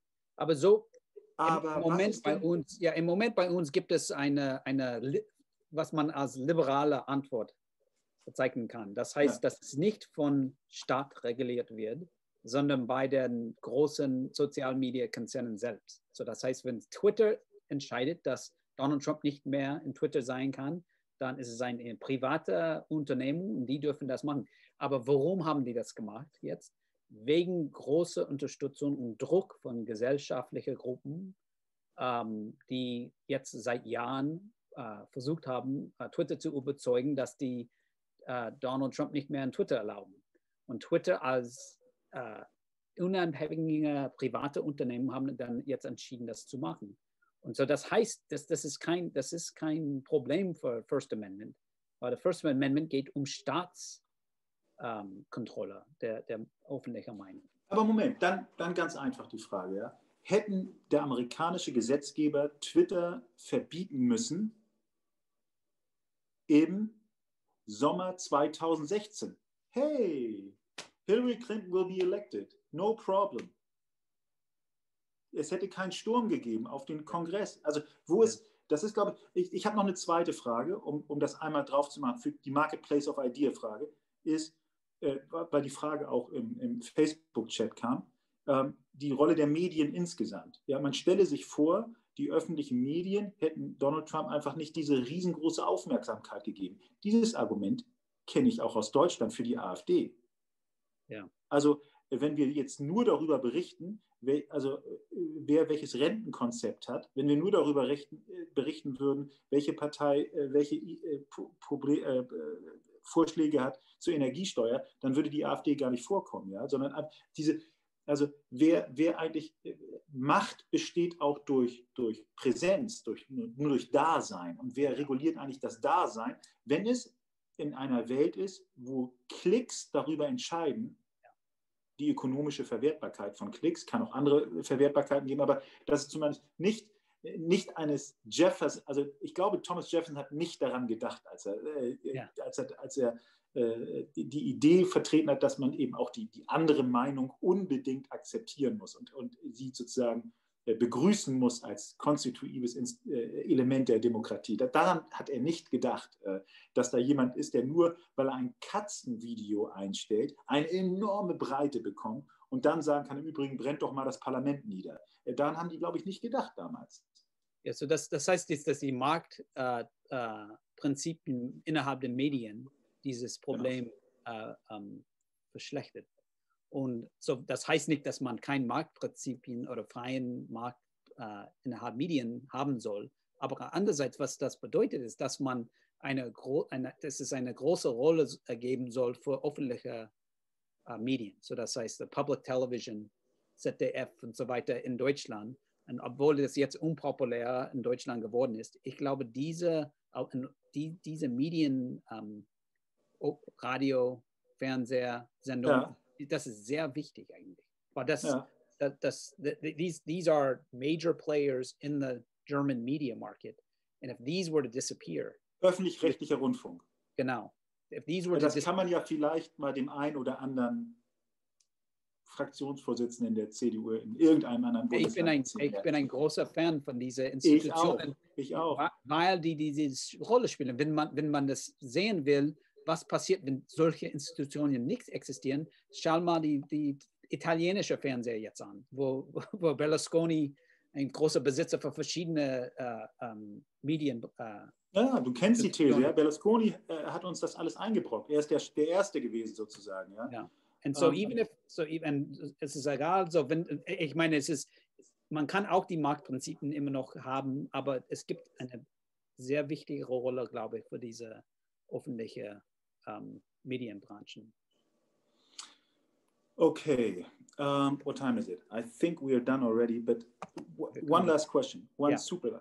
Speaker 2: Aber im Moment bei uns gibt es eine was man als liberale Antwort bezeichnen kann. Das heißt, dass es nicht von Staat reguliert wird, sondern bei den großen Social-Media-Konzernen selbst. So, das heißt, wenn Twitter entscheidet, dass Donald Trump nicht mehr in Twitter sein kann, dann ist es eine private Unternehmung und die dürfen das machen. Aber warum haben die das gemacht jetzt? Wegen großer Unterstützung und Druck von gesellschaftlichen Gruppen, die jetzt seit Jahren versucht haben, Twitter zu überzeugen, dass die Donald Trump nicht mehr in Twitter erlauben. Und Twitter als unabhängige private Unternehmen haben dann jetzt entschieden, das zu machen. Und so das heißt, das ist kein Problem für First Amendment, weil das First Amendment geht um Staatskontrolle der öffentlichen Meinung.
Speaker 1: Aber Moment, dann ganz einfach die Frage. Ja? Hätten der amerikanische Gesetzgeber Twitter verbieten müssen im Sommer 2016? Hey, Hillary Clinton will be elected. No problem. Es hätte keinen Sturm gegeben auf den Kongress. Also das ist, glaube ich habe noch eine zweite Frage, um das einmal drauf zu machen, für die Marketplace of Idea-Frage, ist, weil die Frage auch im Facebook-Chat kam, die Rolle der Medien insgesamt. Ja, man stelle sich vor, die öffentlichen Medien hätten Donald Trump einfach nicht diese riesengroße Aufmerksamkeit gegeben. Dieses Argument kenne ich auch aus Deutschland für die AfD.
Speaker 2: Ja.
Speaker 1: Also wenn wir jetzt nur darüber berichten, wer welches Rentenkonzept hat, wenn wir nur darüber berichten würden, welche Partei welche Vorschläge hat zur Energiesteuer, dann würde die AfD gar nicht vorkommen. Ja? Sondern wer eigentlich Macht besteht auch durch Präsenz, nur durch Dasein. Und wer reguliert eigentlich das Dasein, wenn es in einer Welt ist, wo Klicks darüber entscheiden, die ökonomische Verwertbarkeit von Klicks, kann auch andere Verwertbarkeiten geben, aber das ist zumindest nicht eines Jefferson, also ich glaube, Thomas Jefferson hat nicht daran gedacht, als er die Idee vertreten hat, dass man eben auch die andere Meinung unbedingt akzeptieren muss und sie sozusagen begrüßen muss als konstitutives Element der Demokratie. Daran hat er nicht gedacht, dass da jemand ist, der nur, weil er ein Katzenvideo einstellt, eine enorme Breite bekommt und dann sagen kann, im Übrigen brennt doch mal das Parlament nieder. Daran haben die, glaube ich, nicht gedacht damals.
Speaker 2: Ja, so das heißt jetzt, dass die Marktprinzipien innerhalb der Medien dieses Problem verschlechtert. Und so, das heißt nicht, dass man kein Marktprinzipien oder freien Markt innerhalb Medien haben soll. Aber andererseits, was das bedeutet, ist, dass man dass es eine große Rolle geben soll für öffentliche Medien. So, das heißt, Public Television, ZDF und so weiter in Deutschland. Und obwohl das jetzt unpopulär in Deutschland geworden ist, ich glaube, diese Medien, Radio, Fernseher, Sendungen, das ist sehr wichtig eigentlich. Weil these are major players in the German media market. And if these were to disappear.
Speaker 1: Öffentlich-rechtlicher Rundfunk.
Speaker 2: Genau.
Speaker 1: Das kann man ja vielleicht mal dem einen oder anderen Fraktionsvorsitzenden der CDU in irgendeinem anderen Bundesland
Speaker 2: Ich bin ein großer Fan von dieser Institution.
Speaker 1: Ich auch.
Speaker 2: Weil die diese Rolle spielen. Wenn man das sehen will, was passiert, wenn solche Institutionen nicht existieren, schau mal die italienische Fernseher jetzt an, wo Berlusconi ein großer Besitzer für verschiedene Medien.
Speaker 1: Ja, du kennst die These, ja? Berlusconi hat uns das alles eingebrockt. Er ist der Erste gewesen sozusagen. Ja.
Speaker 2: Und so es ist egal, so ich meine, man kann auch die Marktprinzipien immer noch haben, aber es gibt eine sehr wichtige Rolle, glaube ich, für diese öffentliche Medienbranchen.
Speaker 1: Okay, what time is it? I think we are done already, but one last question, super.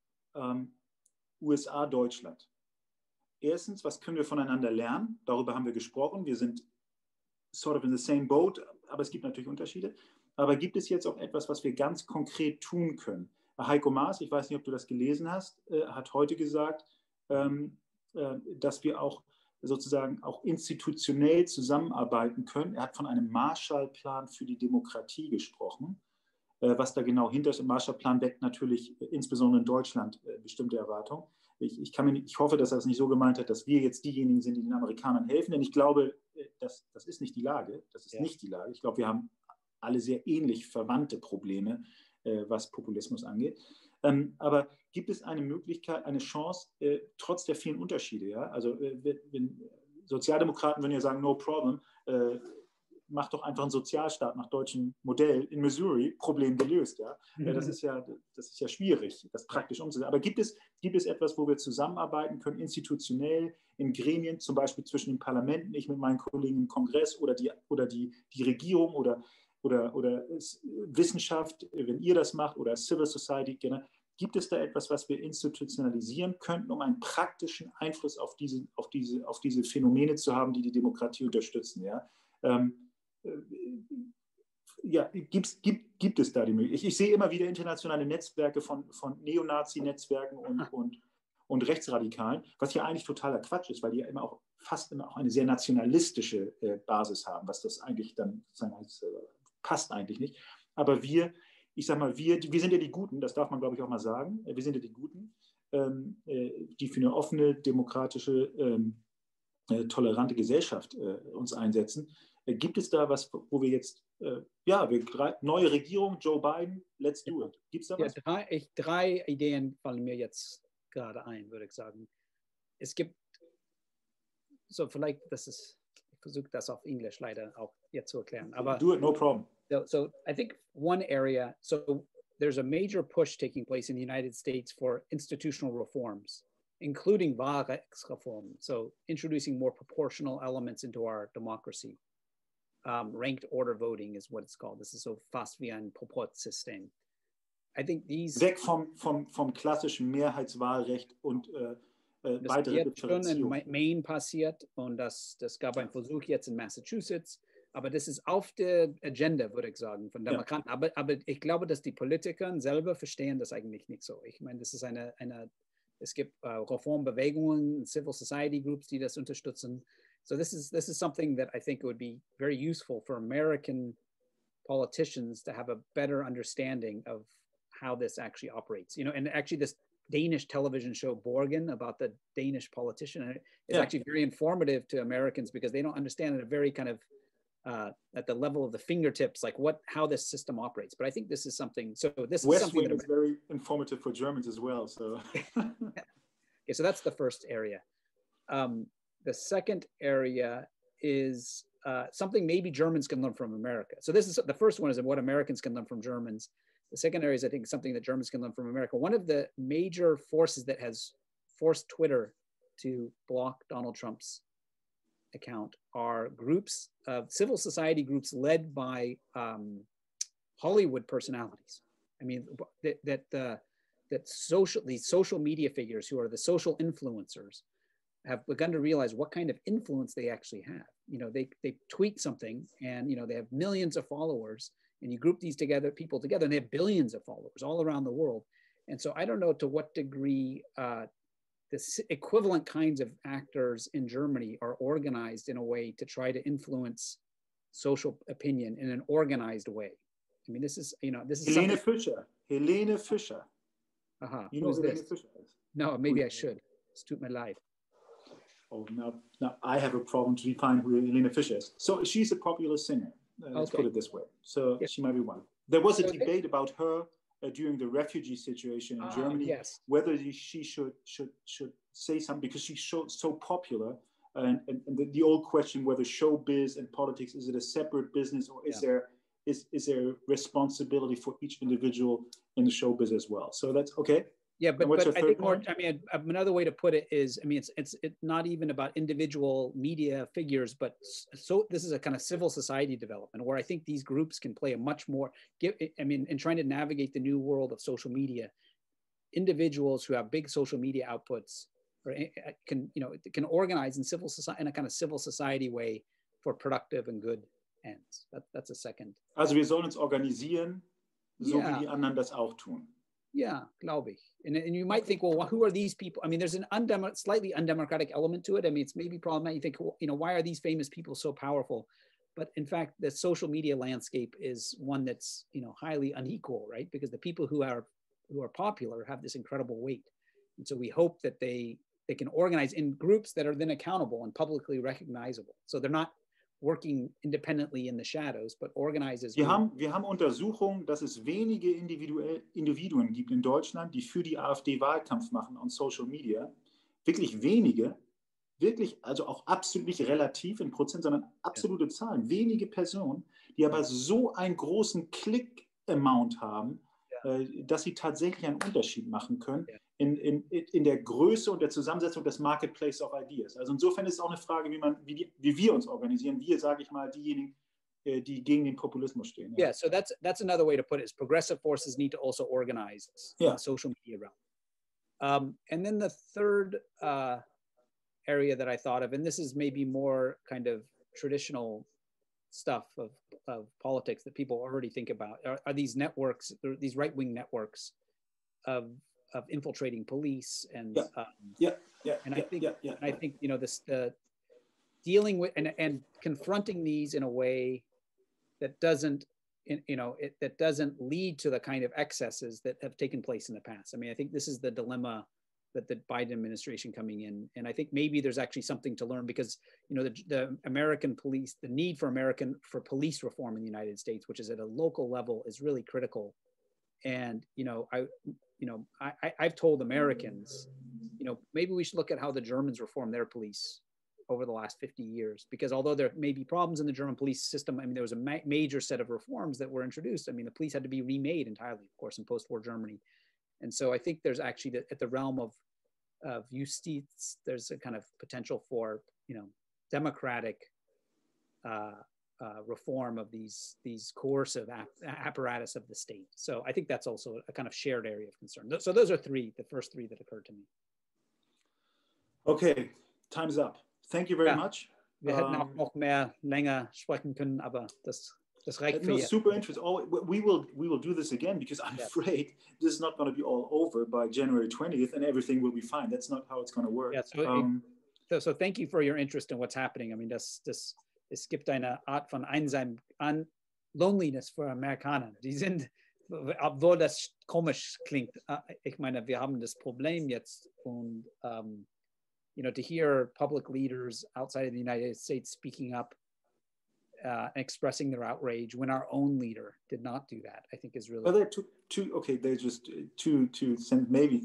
Speaker 1: USA, Deutschland. Erstens, was können wir voneinander lernen? Darüber haben wir gesprochen. Wir sind sort of in the same boat, aber es gibt natürlich Unterschiede. Aber gibt es jetzt auch etwas, was wir ganz konkret tun können? Heiko Maas, ich weiß nicht, ob du das gelesen hast, hat heute gesagt, dass wir auch sozusagen auch institutionell zusammenarbeiten können. Er hat von einem Marshallplan für die Demokratie gesprochen. Was da genau hinter ist, im Marshallplan weckt natürlich insbesondere in Deutschland bestimmte Erwartungen. ich hoffe, dass er es nicht so gemeint hat, dass wir jetzt diejenigen sind, die den Amerikanern helfen, denn ich glaube, das ist nicht die Lage. Das ist nicht die Lage. Ich glaube, wir haben alle sehr ähnlich verwandte Probleme, was Populismus angeht. Aber gibt es eine Möglichkeit, eine Chance, trotz der vielen Unterschiede? Ja? Also wenn Sozialdemokraten würden ja sagen, no problem, mach doch einfach einen Sozialstaat nach deutschem Modell in Missouri, Problem gelöst. Ja? Das ist ja schwierig, das praktisch umzusetzen. Aber gibt es etwas, wo wir zusammenarbeiten können, institutionell, in Gremien, zum Beispiel zwischen den Parlamenten, ich mit meinen Kollegen im Kongress oder die Regierung oder Wissenschaft, wenn ihr das macht, oder Civil Society, gibt es da etwas, was wir institutionalisieren könnten, um einen praktischen Einfluss auf diese Phänomene zu haben, die die Demokratie unterstützen? Ja? Gibt es da die Möglichkeit? Ich sehe immer wieder internationale Netzwerke von Neonazi-Netzwerken und Rechtsradikalen, was ja eigentlich totaler Quatsch ist, weil die ja fast immer auch eine sehr nationalistische Basis haben, was das eigentlich dann passt eigentlich nicht. Aber ich sag mal, wir sind ja die Guten, das darf man, glaube ich, auch mal sagen. Wir sind ja die Guten, die für eine offene, demokratische, tolerante Gesellschaft uns einsetzen. Gibt es da was, wo wir jetzt, neue Regierung, Joe Biden, let's do it. Gibt es da was?
Speaker 2: Ja, drei Ideen fallen mir jetzt gerade ein, würde ich sagen. Es gibt, so vielleicht, ich versuche das auf Englisch leider auch jetzt zu erklären. Aber
Speaker 1: do it, no problem.
Speaker 2: So I think one area, so there's a major push taking place in the United States for institutional reforms, including Wahlrechtsreform, so introducing more proportional elements into our democracy. Ranked order voting is what it's called. This is so fast wie ein Proporzsystem. I think these...
Speaker 1: Weg vom klassischen Mehrheitswahlrecht und weitere
Speaker 2: Differenzierung. Das schon in Maine passiert und das gab einen Versuch jetzt in Massachusetts. Aber das ist auf der Agenda, würde ich sagen, von Demokraten. Ja. Aber ich glaube, dass die Politiker selber verstehen das eigentlich nicht so. Ich meine, das ist es gibt Reformbewegungen, Civil Society Groups, die das unterstützen. So this is something that I think would be very useful for American politicians to have a better understanding of how this actually operates. You know, and actually this Danish television show Borgen about the Danish politician is actually very informative to Americans because they don't understand at a very kind of at the level of the fingertips, like how this system operates. But I think this is something. So this
Speaker 1: West
Speaker 2: is something
Speaker 1: Wing is very informative for Germans as well. So,
Speaker 2: okay, so that's the first area. The second area is something maybe Germans can learn from America. So this is the first one is what Americans can learn from Germans. The second area is, I think, something that Germans can learn from America. One of the major forces that has forced Twitter to block Donald Trump's account are groups of civil society groups led by Hollywood personalities. I mean, these social media figures who are the social influencers have begun to realize what kind of influence they actually have. You know, they tweet something and, you know, they have millions of followers, and you group these people together and they have billions of followers all around the world. And so I don't know to what degree the equivalent kinds of actors in Germany are organized in a way to try to influence social opinion in an organized way. I mean, this is
Speaker 1: Helene Fischer. Helene Fischer.
Speaker 2: You know who Helene Fischer is? No, maybe I should. Es tut mir leid.
Speaker 1: Oh, now I have a problem to define who Helene Fischer is. So she's a popular singer. Let's put it this way. So she might be one. There was a debate about her during the refugee situation in Germany, whether she should say something because she's so popular. And the old question whether showbiz and politics, is it a separate business, or is there responsibility for each individual in the showbiz as well? So that's okay.
Speaker 2: Yeah, but I think more, I mean, another way to put it is, I mean, it's not even about individual media figures, but so this is a kind of civil society development where I think these groups can play a much more, in trying to navigate the new world of social media, individuals who have big social media outputs can organize in civil society in a kind of civil society way for productive and good ends. That's a second.
Speaker 1: Also wir sollen uns organisieren, so wie die anderen das auch tun.
Speaker 2: Yeah, glaube ich. And you might think, well, who are these people? I mean, there's an slightly undemocratic element to it. I mean, it's maybe problematic. You think, you know, why are these famous people so powerful? But in fact, the social media landscape is one that's, you know, highly unequal, right? Because the people who are popular have this incredible weight. And so we hope that they can organize in groups that are then accountable and publicly recognizable. So they're not working independently in the shadows, but organized as
Speaker 1: wir haben Untersuchungen, dass es wenige Individuen gibt in Deutschland, die für die AfD Wahlkampf machen on Social Media. Wirklich wenige, wirklich, also auch absolut nicht relativ in Prozent, sondern absolute Zahlen. Wenige Personen, die aber so einen großen Click-Amount haben, dass sie tatsächlich einen Unterschied machen können in der Größe und der Zusammensetzung des Marketplace of Ideas. Also insofern ist es auch eine Frage, wie wir uns organisieren. Wir, sage ich mal, diejenigen, die gegen den Populismus stehen.
Speaker 2: Yeah, so that's another way to put it, is progressive forces need to also organize in the social media realm. And then the third area that I thought of, and this is maybe more kind of traditional stuff of politics that people already think about, are these networks, these right-wing networks of infiltrating police and I think you know this dealing with and confronting these in a way that doesn't that doesn't lead to the kind of excesses that have taken place in the past. I mean, I think this is the dilemma that the Biden administration coming in, and I think maybe there's actually something to learn, because you know the American police, the need for police reform in the United States, which is at a local level, is really critical. And I've told Americans, maybe we should look at how the Germans reform their police over the last 50 years, because although there may be problems in the German police system, I mean, there was a major set of reforms that were introduced. I mean, the police had to be remade entirely, of course, in post-war Germany. And so I think there's actually, at the realm of justice, there's a kind of potential for, democratic reform of these coercive apparatus of the state. So I think that's also a kind of shared area of concern. So those are the first three that occurred to me.
Speaker 1: Okay, time's up. Thank you very much.
Speaker 2: Wir hätten auch noch länger sprechen können, aber das reicht für jetzt.
Speaker 1: Super interesting. We will do this again, because I'm afraid this is not going to be all over by January 20th and everything will be fine. That's not how it's going to work.
Speaker 2: Yeah, so thank you for your interest in what's happening. I mean, es gibt eine Art von Loneliness für Amerikaner. Die sind, obwohl das komisch klingt, ich meine, wir haben das Problem jetzt und to hear public leaders outside of the United States speaking up, expressing their outrage when our own leader did not do that, I think is really.
Speaker 1: Well, there are two. Okay, there's just two maybe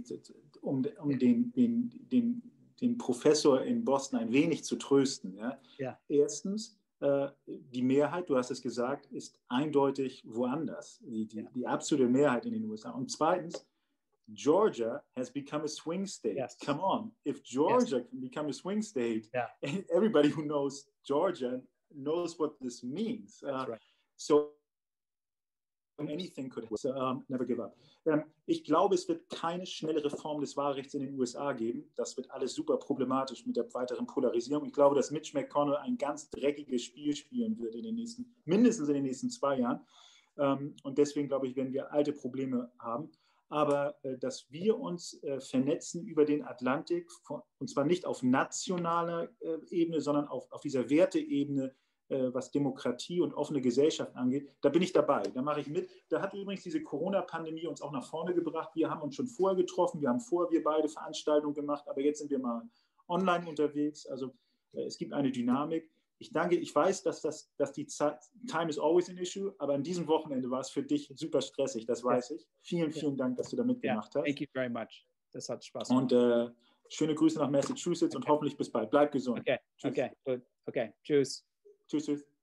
Speaker 1: den Professor in Boston ein wenig zu trösten. Ja? Erstens, die Mehrheit, du hast es gesagt, ist eindeutig woanders. Die absolute Mehrheit in den USA. Und zweitens, Georgia has become a swing state. Yes. Come on, if Georgia can become a swing state, and everybody who knows Georgia knows what this means.
Speaker 2: That's right.
Speaker 1: So anything could happen. So, never give up. Ich glaube, es wird keine schnelle Reform des Wahlrechts in den USA geben. Das wird alles super problematisch mit der weiteren Polarisierung. Ich glaube, dass Mitch McConnell ein ganz dreckiges Spiel spielen wird mindestens in den nächsten 2 Jahren. Und deswegen, glaube ich, werden wir alte Probleme haben. Aber dass wir uns vernetzen über den Atlantik, und zwar nicht auf nationaler Ebene, sondern auf dieser Werteebene, was Demokratie und offene Gesellschaft angeht, da bin ich dabei, da mache ich mit. Da hat übrigens diese Corona-Pandemie uns auch nach vorne gebracht. Wir haben uns schon vorher getroffen, wir beide Veranstaltungen gemacht, aber jetzt sind wir mal online unterwegs. Also es gibt eine Dynamik. Ich weiß, dass die Time is always an issue, aber an diesem Wochenende war es für dich super stressig, das weiß ich. Vielen Dank, dass du da mitgemacht hast.
Speaker 2: Thank you very much. Das hat Spaß gemacht.
Speaker 1: Und schöne Grüße nach Massachusetts und hoffentlich bis bald. Bleib gesund.
Speaker 2: Okay, Tschüss.
Speaker 1: Tschüss.